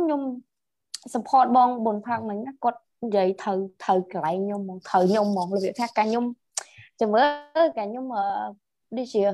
support បងប៊ុនផាក់មិញណាគាត់និយាយត្រូវកន្លែងខ្ញុំហ្មងត្រូវខ្ញុំហ្មងរបៀបថាកាខ្ញុំចាំមើលកាខ្ញុំដូចជា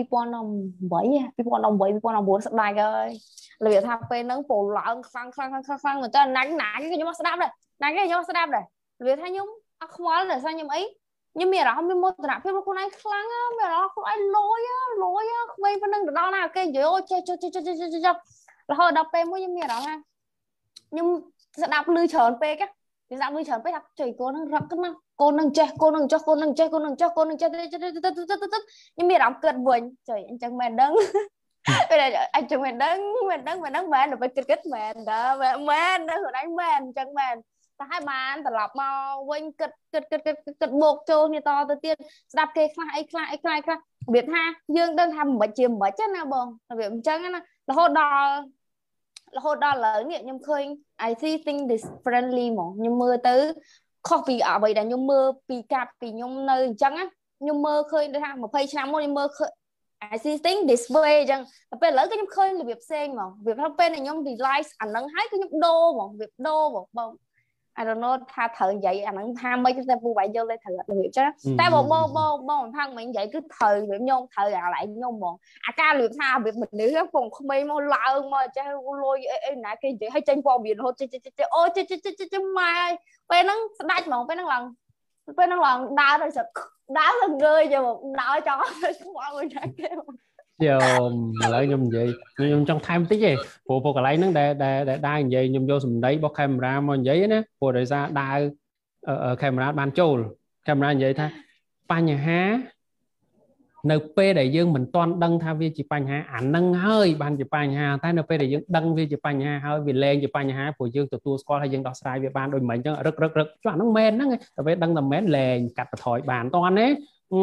2018 2019 ស្ដាយហើយរបៀបថាពេលហ្នឹងពោលឡើងខ្លាំងមែនតើណាញ់ខ្ញុំស្ដាប់ដែរណាញ់ខ្ញុំស្ដាប់ដែររបៀបថាខ្ញុំអត់ខ្វល់តែខ្ញុំអីខ្ញុំមានអារម្មណ៍មានមោទនភាពរបស់ខ្លួនឯងខ្លាំងមានអារម្មណ៍ខ្លួនឯងលយក្មេងប៉ុណ្ណឹងទៅដល់ណាគេនិយាយចេះរហូតដល់ពេលមួយខ្ញុំមានអារម្មណ៍ថាខ្ញុំស្ដាប់លឺច្រើនពេកខ្ញុំស្ដាប់លឺច្រើនពេកថាចុយកូននឹងរឹកណាស់កូននឹងចេះខ្ញុំមានអារម្មណ៍គិតវិញចុយអញ្ចឹងមិនដឹង bây giờ anh chụp mình đứng mền rồi phải kịch mền đó mền đó hồi đấy mền chân mền ta hai bàn ta lọc màu quanh kịch buộc trôn như to từ tiên đạp kê khai biệt ha dương đơn tham một chiều một chất nào bông việc chân là hốt đo lớn nghĩa nhung khơi I see things differently mà nhung mưa tới coffee ở vậy là nhung mưa pi cặp pi nhung nơi chân á nhung mơ khơi để ha một phây năm môi nhung mơ khơi I see things this way chân bây lỡ cái nhung khơi là việc sen mà việc thằng bên này nhung realize ảnh nâng hái cái nhung đô mà việc đô một bông I don't know tha thời vậy ảnh nâng tham mấy cái bu vậy vô lên thời là việc chứ ta bộ thằng mình vậy cứ thời việc nhung thời lại nhung mà ca luyện tha việc mình nữ các phòng không mấy mau lỡ mà cha lôi nãy cái gì hay tranh qua biển thôi ôi mai bên nó đắt mà bên nó lần đau rồi sực đá lên người cho một đau cho mọi người thấy giờ lại nhung vậy nhung trong time tí gì bộ cái lấy nó để đai vậy nhung vô sầm đấy bóc camera mà vậy nè bộ để ra đai ở camera ban châu camera vậy thôi pan nhà NP đại dương mình toàn đăng tha vi chỉ pan nhà ảnh nâng hơi ban chỉ pan nhà tại NP đại dương đăng vi chỉ pan nhà hơi vì lên chỉ pan nhà của dương từ tour score hay dương đọc sai về ban đôi mình chứ rất cho nó men đó nghe tại đăng tầm mén lên cắt thổi bàn toàn đấy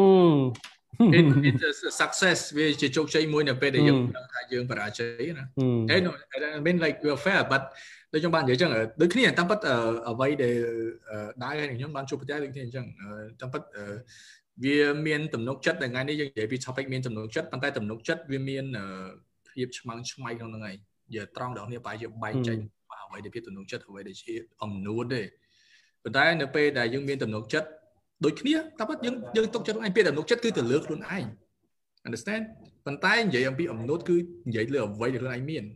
It's a success vì chỉ chụp chơi môi NP đại dương đăng tha dương và chơi nè thế nó bên like we're fair but đây trong bạn vậy chẳng ở đôi khi tam bắt ở vây để đá hay những bạn chụp cái đôi khi chẳng tam bắt vì miền tầm nốt chất là ngay đây vậy vì topic miền tầm nốt chất bàn tay tầm nốt chất vì miền hiệp mang máy trong ngày giờ trong đó này bài giờ bài tranh mà vậy để biết tầm nốt chất vậy để chỉ nốt đấy bàn tay NP đại dương miền tầm nốt chất đôi khi ta bắt nhưng tốc chất anh biết tầm nốt chất cứ từ lướt luôn anh understand bàn tay vậy em bị nốt cứ vậy lừa vậy để luôn anh miền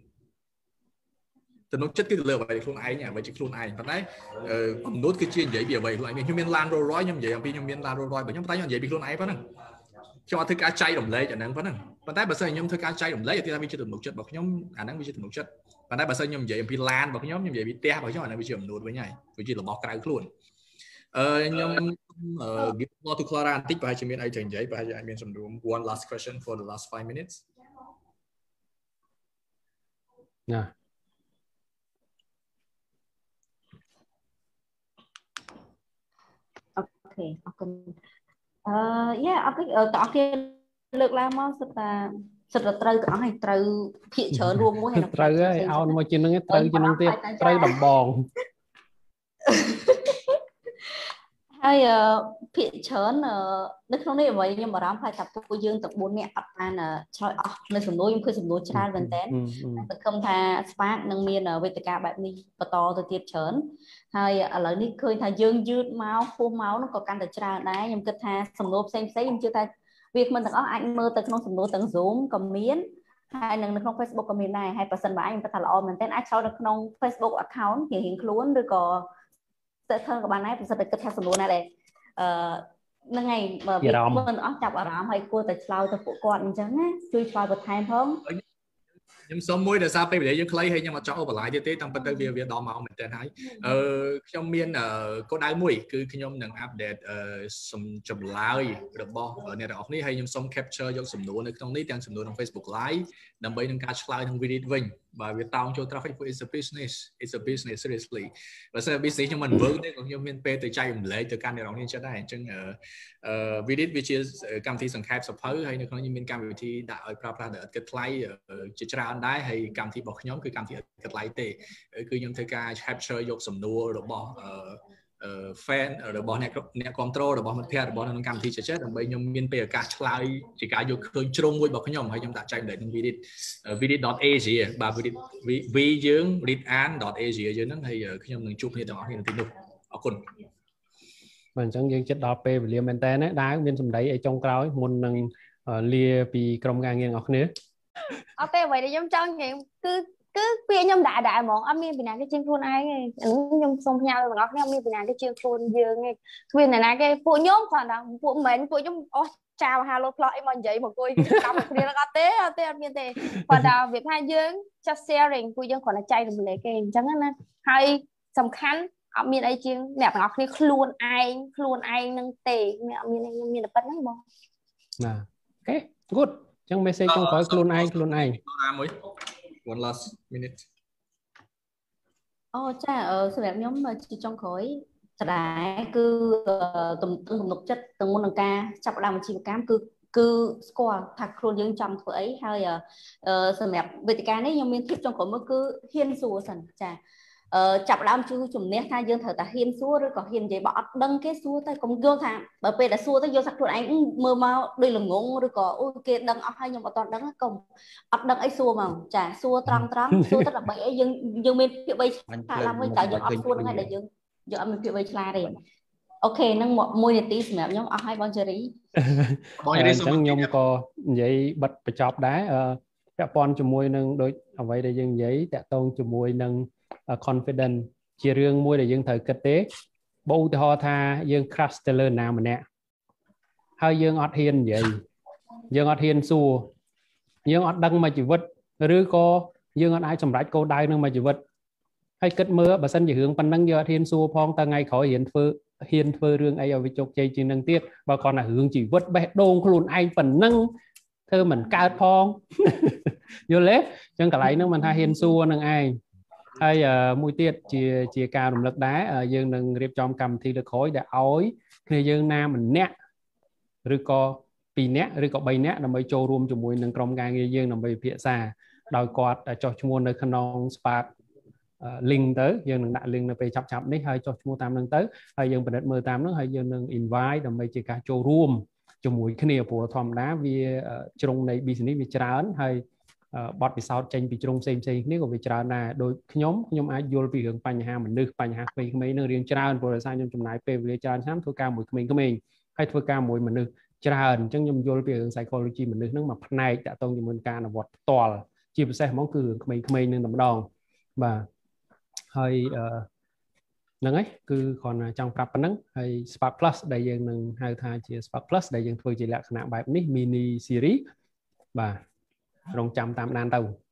tầm nốt chất cứ lừa vậy luôn anh nhỉ vậy chỉ luôn anh bàn tay nốt cứ chuyên vậy bìa vậy luôn anh nhưng miền lan rồi rói nhưng vậy em bị nhưng miền lan rồi rói bởi nhưng tay vậy bị luôn anh phải không cho thức cá chay đồng lệ cho nên phải không bàn tay bà sơn nhưng thức cá chay đồng lệ thì ta bị chưa tầm nốt chất bảo nhóm ảnh năng bị chưa tầm nốt chất bàn tay bà sơn nhưng vậy em bị lan bảo nhóm nhưng vậy bị te bảo nhóm ảnh năng bị chưa tầm nốt với nhảy vì chỉ là bọc cái luôn nhưng give more to Clara tích bài chỉ miền ai chẳng giấy bài ai miền some room one last question for the last 5 minutes yeah. Okay yeah tỏ kia lực làm mà rất là trâu tỏ hay trâu thị trường luôn mua hay là trâu ấy ao mà trên nó trâu trên nó tiếp trâu đồng bòn hay thị trường nước không này vậy nhưng mà đó phải tập cô dương tập 4 mẹ ăn là chơi nơi sầm nối khơi sầm nối cha vấn tén không tha spark nâng miên ở về cả bạn đi và to từ tiệt chớn hay ở lại đi khơi tha dương dứt máu khô máu nó có căn từ cha đấy nhưng kết tha sầm nối xem nhưng chưa ta việc mình có anh mơ từ trong sầm nối tầng zoom còn miến hay nâng trong Facebook comment này hay person bạn anh ta là on mình tên ai cho được trong Facebook account hiện luôn rồi có sẽ thân của bạn ấy sẽ được kết tha sầm nối này đây nâng ngày mà việc mình ở chập ở đó hay cô tại lao cho phụ con chẳng á chui xoay một time không nhưng số mối để sao để những clay hay nhưng mà cho over lại thế tăng tới việc đo màu mình tên hay trong miền có đai mũi cứ khi nhóm nâng update sum chụp lại được bo ở này đó này hay nhưng sum capture trong sum nối trong này đang sum nối trong Facebook live đâm bây nâng catch live trong video vinh và việc tao cho traffic is a business seriously và sẽ business nhưng mình vững đấy còn nhóm miền P từ chạy lấy từ can này đó nên cho đây chân video which is cam thi sẵn khai sập hơi hay nó có những miền cam thi đã ở pra để kết play chỉ ra anh đấy hay cam thi bọc nhóm cứ cam thi kết play tệ cứ nhóm thời ca capture dục sầm nua rồi bỏ fan ở bỏ này control rồi bỏ một phe rồi bỏ nó cam thi chết rồi bây nhóm miền P ở catch play chỉ cả dục khơi trông với bọc nhóm hay nhóm đã chạy để trong video.a gì bà vi dương read.a gì ở dưới nó hay nhóm mình chụp như đó thì nó tin được ở cùng mình chẳng dương chất đó p và liềm bên tên ấy đá bên sầm đấy ở trong cào môn năng lia vì trong ngang nghiêng ngọc nữa ok vậy thì giống trong chuyện cứ bây nhom đại món âm miên bị nào cái chuyên phun ai nhom xông nhau mà ngọc nhom miên bị nào cái chuyên phun dương nghe khuyên này cái phụ nhóm còn là phụ mình phụ nhóm chào hello plot em vậy mà cô cầm một kia nó té âm miên tê còn là việc hai dương cho sharing phụ dương còn là chay đồng lệ cái chẳng hạn hay tầm khăn âm miên ai chuyên đẹp ngọc như luôn ai nâng tê mẹ âm miên là bắt đấy không ok good Chẳng message trong khói luôn ai one last minute ចាសម្រាប់ខ្ញុំជាចុងក្រោយស្ដាយគឺទំនុកចិត្តទាំងមុននឹងការចាប់ផ្ដើមអាជីវកម្មគឺស្គាល់ថាខ្លួនយើងចង់ធ្វើអីហើយសម្រាប់វេទិកានេះខ្ញុំមានភាពចុងក្រោយមកគឺហ៊ានសួរសិនចាចាប់ដើមជួយជំនះថាយើងត្រូវតែហ៊ានសួរឬក៏ហ៊ាននិយាយបើអត់ដឹងគេសួរទៅកុំយល់ថាបើពេលដែលសួរទៅយល់ថាខ្លួនឯងមើលមកដូចល្ងងឬក៏អូគេដឹងអស់ហើយខ្ញុំអត់ទាន់ដឹងកុំអត់ដឹងអីសួរមកចាសួរត្រង់សួរទៅដើម្បីអីយើងមានភាពវៃឆ្លាតឡើងវិញតែយើងអត់សួរហ្នឹងហើយដែលយើងអត់មានភាពវៃឆ្លាតទេអូខេហ្នឹង1នាទីសម្រាប់ខ្ញុំអស់ហើយបងជេរីអញ្ចឹងខ្ញុំក៏និយាយបិទបញ្ចប់ដែរពាក់ព័ន្ធជាមួយនឹងដូចអ្វីដែលយើងនិយាយតាក់ទងជាមួយនឹងconfidence ជារឿងមួយដែលយើងត្រូវគិតទេបើឧទាហរណ៍ថាយើង crush ទៅលើណាម្នាក់ហើយយើងអត់ហ៊ាននិយាយយើងអត់ហ៊ានសួរយើងអត់ដឹងមកជីវិតឬក៏យើងអត់អាចសម្រេចគោលដៅនឹងមកជីវិតហើយគិតមើលបើសិនជារឿងប៉ុណ្ណឹងយើងអត់ហ៊ានសួរផងតើថ្ងៃក្រោយហ៊ានធ្វើរឿងអីឲ្យវាជោគជ័យជាងនឹងទៀតបើគ្រាន់តែរឿងជីវិតបេះដូងខ្លួនឯងប៉ុណ្ណឹងធ្វើមិនកើតផងយល់ទេអញ្ចឹងកន្លែងហ្នឹងមិនថាហ៊ានសួរនឹងឯងហើយមួយទៀតជាការរំលឹកដែរយើងនឹងរៀបចំកម្មវិធីលើក្រោយដែលឲ្យគ្នាយើងណាម្នាក់ឬក៏2នាក់ឬក៏3នាក់ដើម្បីចូលរួមជាមួយនឹងក្រុមការងារយើងដើម្បីពិភាក្សាដោយគាត់ចុះឈ្មោះនៅក្នុង Spark link ទៅយើងនឹងដាក់ link នៅពេលចាប់នេះហើយចុះឈ្មោះតាមហ្នឹងទៅហើយយើងពិនិត្យមើលតាមហ្នឹងហើយយើងនឹង invite ដើម្បីជាការចូលរួមជាមួយគ្នាព្រោះធម្មតាវាជ្រុងនៃ business វាច្រើនហើយបទពិសោធន៍ចេញពីជ្រុងផ្សេងគ្នាក៏វាច្រើនដែរដូចខ្ញុំអាចយល់ពីរឿងបញ្ហាមនុស្សបញ្ហាក្មេងៗនឹងរៀងច្រើនព្រោះដោយសារខ្ញុំចំណាយពេលវេលាច្រើនឆ្នាំធ្វើការមួយក្មេងៗហើយធ្វើការមួយមនុស្សច្រើនអញ្ចឹងខ្ញុំយល់ពីរឿង psychology មនុស្សហ្នឹងមួយផ្នែកតាក់ទងជាមួយការអនុវត្តផ្ទាល់ជាពិសេសហ្មងគឺរឿងក្មេងៗនឹងម្ដងបាទហើយហ្នឹងហើយគឺគ្រាន់តែចង់ប្រាប់ប៉ុណ្ណឹងហើយ Spark Plus ដែលយើងនឹងហៅថាជា Spark Plus ដែលយើងធ្វើជាលក្ខណៈបែបនេះ mini series បាទរងចាំតាមដានទៅ